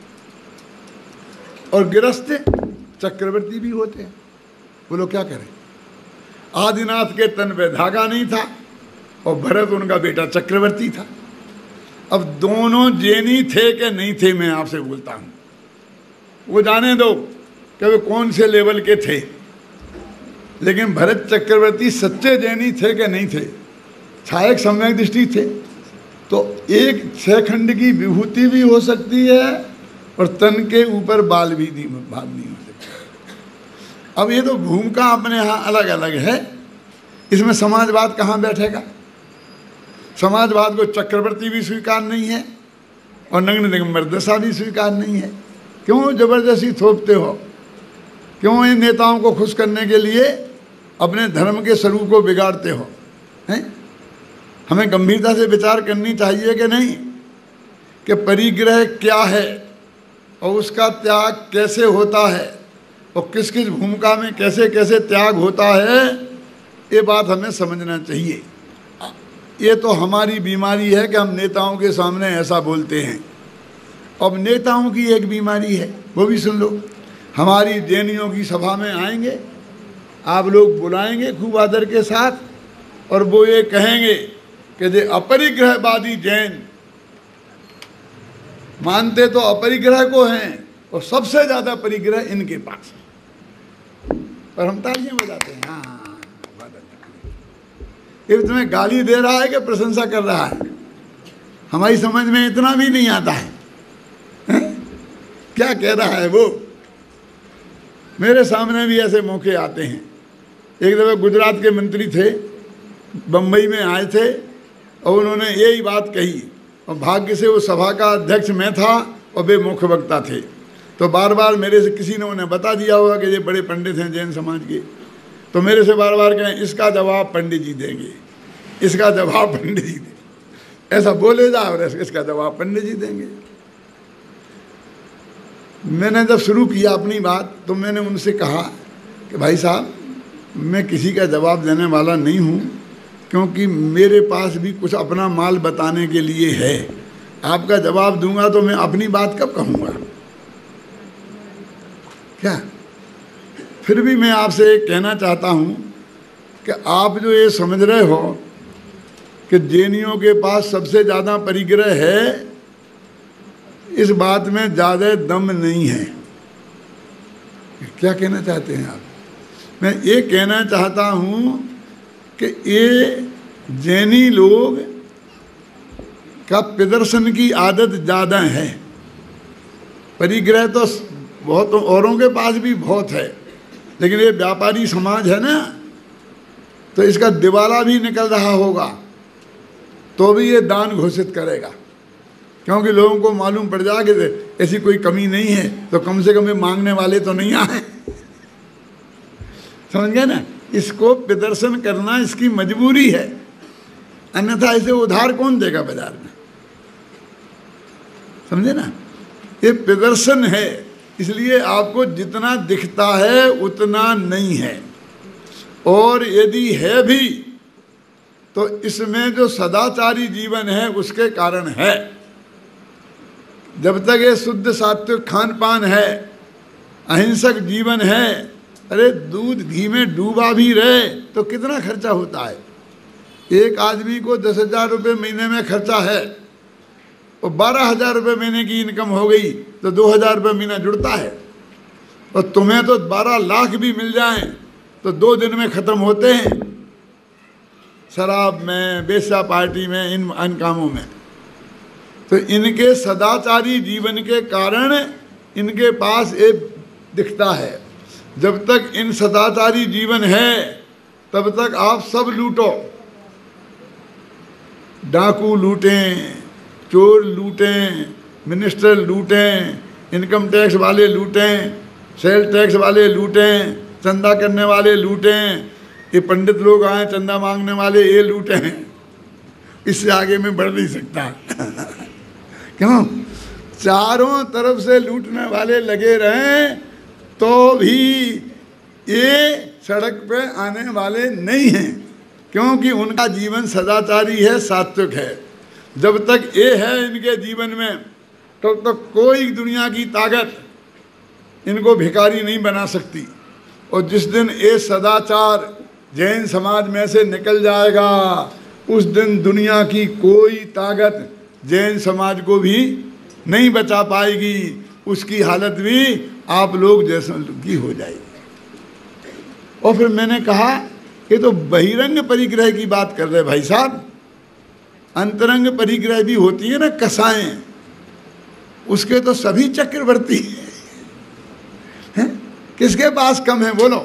और गिरस्ते चक्रवर्ती भी होते हैं, वो लोग क्या करें? आदिनाथ के तन पे धागा नहीं था और भरत उनका बेटा चक्रवर्ती था। अब दोनों जैनी थे कि नहीं थे, मैं आपसे बोलता हूँ, वो जाने दो कि वे कौन से लेवल के थे, लेकिन भरत चक्रवर्ती सच्चे जैनी थे कि नहीं थे? छायक सम्यक दृष्टि थे। तो एक 6 खंड की विभूति भी हो सकती है और तन के ऊपर बाल भी नहीं हो सकता। अब ये तो भूमिका अपने यहाँ अलग अलग है, इसमें समाजवाद कहाँ बैठेगा? समाजवाद को चक्रवर्ती भी स्वीकार नहीं है और नग्न दिगंबर दशा भी स्वीकार नहीं है। क्यों जबरदस्ती थोपते हो? क्यों इन नेताओं को खुश करने के लिए अपने धर्म के स्वरूप को बिगाड़ते हो? हैं? हमें गंभीरता से विचार करनी चाहिए कि नहीं कि परिग्रह क्या है और उसका त्याग कैसे होता है और किस किस भूमिका में कैसे कैसे त्याग होता है, ये बात हमें समझना चाहिए। ये तो हमारी बीमारी है कि हम नेताओं के सामने ऐसा बोलते हैं। अब नेताओं की एक बीमारी है, वो भी सुन लो। हमारी जैनियों की सभा में आएंगे, आप लोग बुलाएंगे खूब आदर के साथ, और वो ये कहेंगे कि जे अपरिग्रहवादी जैन मानते तो अपरिग्रह को हैं और सबसे ज़्यादा परिग्रह इनके पास है, और हम तालियां बजाते हैं। हाँ, ये तुम्हें गाली दे रहा है कि प्रशंसा कर रहा है? हमारी समझ में इतना भी नहीं आता है, क्या कह रहा है वो। मेरे सामने भी ऐसे मौके आते हैं। एक दफ़ा गुजरात के मंत्री थे, बम्बई में आए थे और उन्होंने यही बात कही, और भाग्य से वो सभा का अध्यक्ष मैं था और वे मुख्य वक्ता थे। तो बार बार मेरे से किसी ने उन्हें बता दिया होगा कि ये बड़े पंडित हैं जैन समाज के, तो मेरे से बार बार कहें इसका जवाब पंडित जी देंगे, इसका जवाब पंडित जी देंगे, ऐसा बोले जा और इसका जवाब पंडित जी देंगे। मैंने जब शुरू किया अपनी बात तो मैंने उनसे कहा कि भाई साहब, मैं किसी का जवाब देने वाला नहीं हूँ, क्योंकि मेरे पास भी कुछ अपना माल बताने के लिए है। आपका जवाब दूंगा तो मैं अपनी बात कब कहूँगा? क्या? फिर भी मैं आपसे कहना चाहता हूँ कि आप जो ये समझ रहे हो कि जैनियों के पास सबसे ज़्यादा परिग्रह है, इस बात में ज़्यादा दम नहीं है। क्या कहना चाहते हैं आप? मैं ये कहना चाहता हूँ कि ये जैनी लोग का प्रदर्शन की आदत ज़्यादा है। परिग्रह तो बहुत औरों के पास भी बहुत है, लेकिन ये व्यापारी समाज है ना, तो इसका दिवाला भी निकल रहा होगा तो भी ये दान घोषित करेगा, क्योंकि लोगों को मालूम पड़ जाए कि ऐसी कोई कमी नहीं है, तो कम से कम ये मांगने वाले तो नहीं आए। समझ गए ना? इसको प्रदर्शन करना इसकी मजबूरी है, अन्यथा इसे उधार कौन देगा बाजार में? समझे ना, ये प्रदर्शन है, इसलिए आपको जितना दिखता है उतना नहीं है। और यदि है भी तो इसमें जो सदाचारी जीवन है उसके कारण है। जब तक ये शुद्ध सात्विक खान पान है, अहिंसक जीवन है, अरे दूध घी में डूबा भी रहे तो कितना खर्चा होता है। एक आदमी को 10,000 रुपये महीने में खर्चा है और 12,000 रुपये महीने की इनकम हो गई तो 2,000 रुपये महीना जुड़ता है। और तुम्हें तो 12 लाख भी मिल जाएं तो 2 दिन में ख़त्म होते हैं, शराब में, बेश्या पार्टी में, इन कामों में। तो इनके सदाचारी जीवन के कारण इनके पास एक दिखता है। जब तक इन सदाचारी जीवन है तब तक आप सब लूटो, डाकू लूटें, चोर लूटें, मिनिस्टर लूटें, इनकम टैक्स वाले लूटें, सेल टैक्स वाले लूटें, चंदा करने वाले लूटें, ये पंडित लोग आए चंदा मांगने वाले ये लूटें। इससे आगे मैं बढ़ नहीं सकता क्यों? चारों तरफ से लूटने वाले लगे रहें तो भी ये सड़क पे आने वाले नहीं हैं, क्योंकि उनका जीवन सदाचारी है, सात्विक है। जब तक ये है इनके जीवन में तब तक कोई दुनिया की ताकत इनको भिखारी नहीं बना सकती। और जिस दिन ये सदाचार जैन समाज में से निकल जाएगा उस दिन दुनिया की कोई ताकत जैन समाज को भी नहीं बचा पाएगी। उसकी हालत भी आप लोग जैसे की हो जाएगी। और फिर मैंने कहा ये तो बहिरंग परिग्रह की बात कर रहे भाई साहब, अंतरंग परिग्रह भी होती है ना, कसाएं, उसके तो सभी चक्रवर्ती हैं। किसके पास कम है बोलो?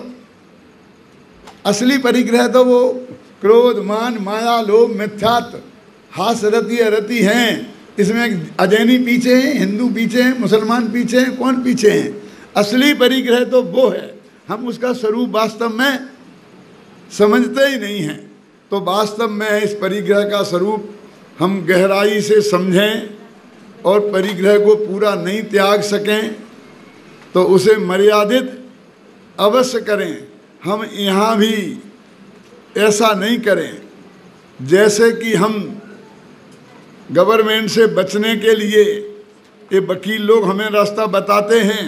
असली परिग्रह तो वो क्रोध, मान, माया, लोभ, मिथ्यात्व, हास रति अरति हैं। इसमें अजैनी पीछे हैं, हिंदू पीछे हैं, मुसलमान पीछे हैं, कौन पीछे हैं? असली परिग्रह तो वो है। हम उसका स्वरूप वास्तव में समझते ही नहीं हैं। तो वास्तव में इस परिग्रह का स्वरूप हम गहराई से समझें और परिग्रह को पूरा नहीं त्याग सकें तो उसे मर्यादित अवश्य करें। हम यहाँ भी ऐसा नहीं करें जैसे कि हम गवर्नमेंट से बचने के लिए ये वकील लोग हमें रास्ता बताते हैं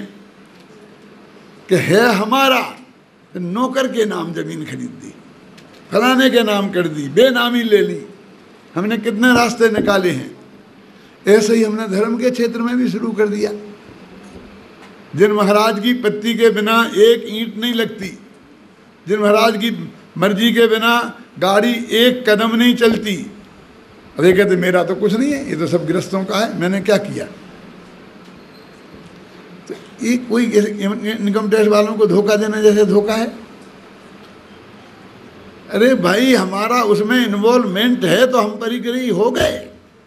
कि है हमारा, नौकर के नाम जमीन खरीद दी, फलाने के नाम कर दी, बेनामी ले ली। हमने कितने रास्ते निकाले हैं। ऐसे ही हमने धर्म के क्षेत्र में भी शुरू कर दिया। जिन महाराज की पत्ती के बिना एक ईंट नहीं लगती, जिन महाराज की मर्जी के बिना गाड़ी एक कदम नहीं चलती। अब ये कहते मेरा तो कुछ नहीं है, ये तो सब गृहस्थों का है, मैंने क्या किया? तो ये कोई इनकम टैक्स वालों को धोखा देने जैसे धोखा है? अरे भाई हमारा उसमें इन्वॉल्वमेंट है तो हम परिग्रही हो गए।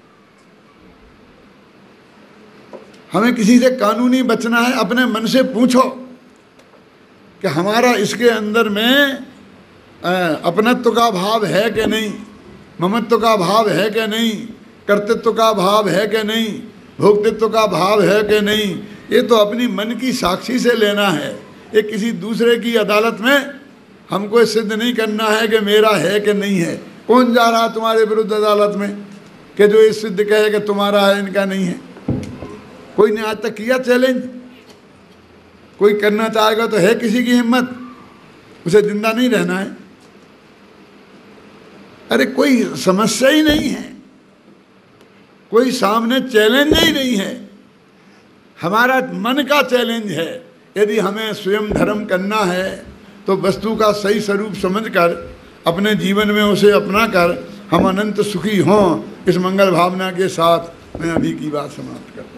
हमें किसी से कानूनी बचना है, अपने मन से पूछो कि हमारा इसके अंदर में अपनत्व का भाव है कि नहीं, ममत्व का भाव है कि नहीं, कर्तृत्व का भाव है कि नहीं, भोक्तृत्व का भाव है कि नहीं। ये तो अपनी मन की साक्षी से लेना है। ये किसी दूसरे की अदालत में हमको सिद्ध नहीं करना है कि मेरा है कि नहीं है। कौन जा रहा तुम्हारे विरुद्ध अदालत में कि जो ये सिद्ध कहे कि तुम्हारा है इनका नहीं है? कोई ने आज तक किया चैलेंज? कोई करना चाहेगा तो है किसी की हिम्मत? उसे जिंदा नहीं रहना है। अरे कोई समस्या ही नहीं है, कोई सामने चैलेंज ही नहीं है। हमारा मन का चैलेंज है। यदि हमें स्वयं धर्म करना है तो वस्तु का सही स्वरूप समझकर अपने जीवन में उसे अपना कर हम अनंत सुखी हों। इस मंगल भावना के साथ मैं अभी की बात समाप्त करता हूँ।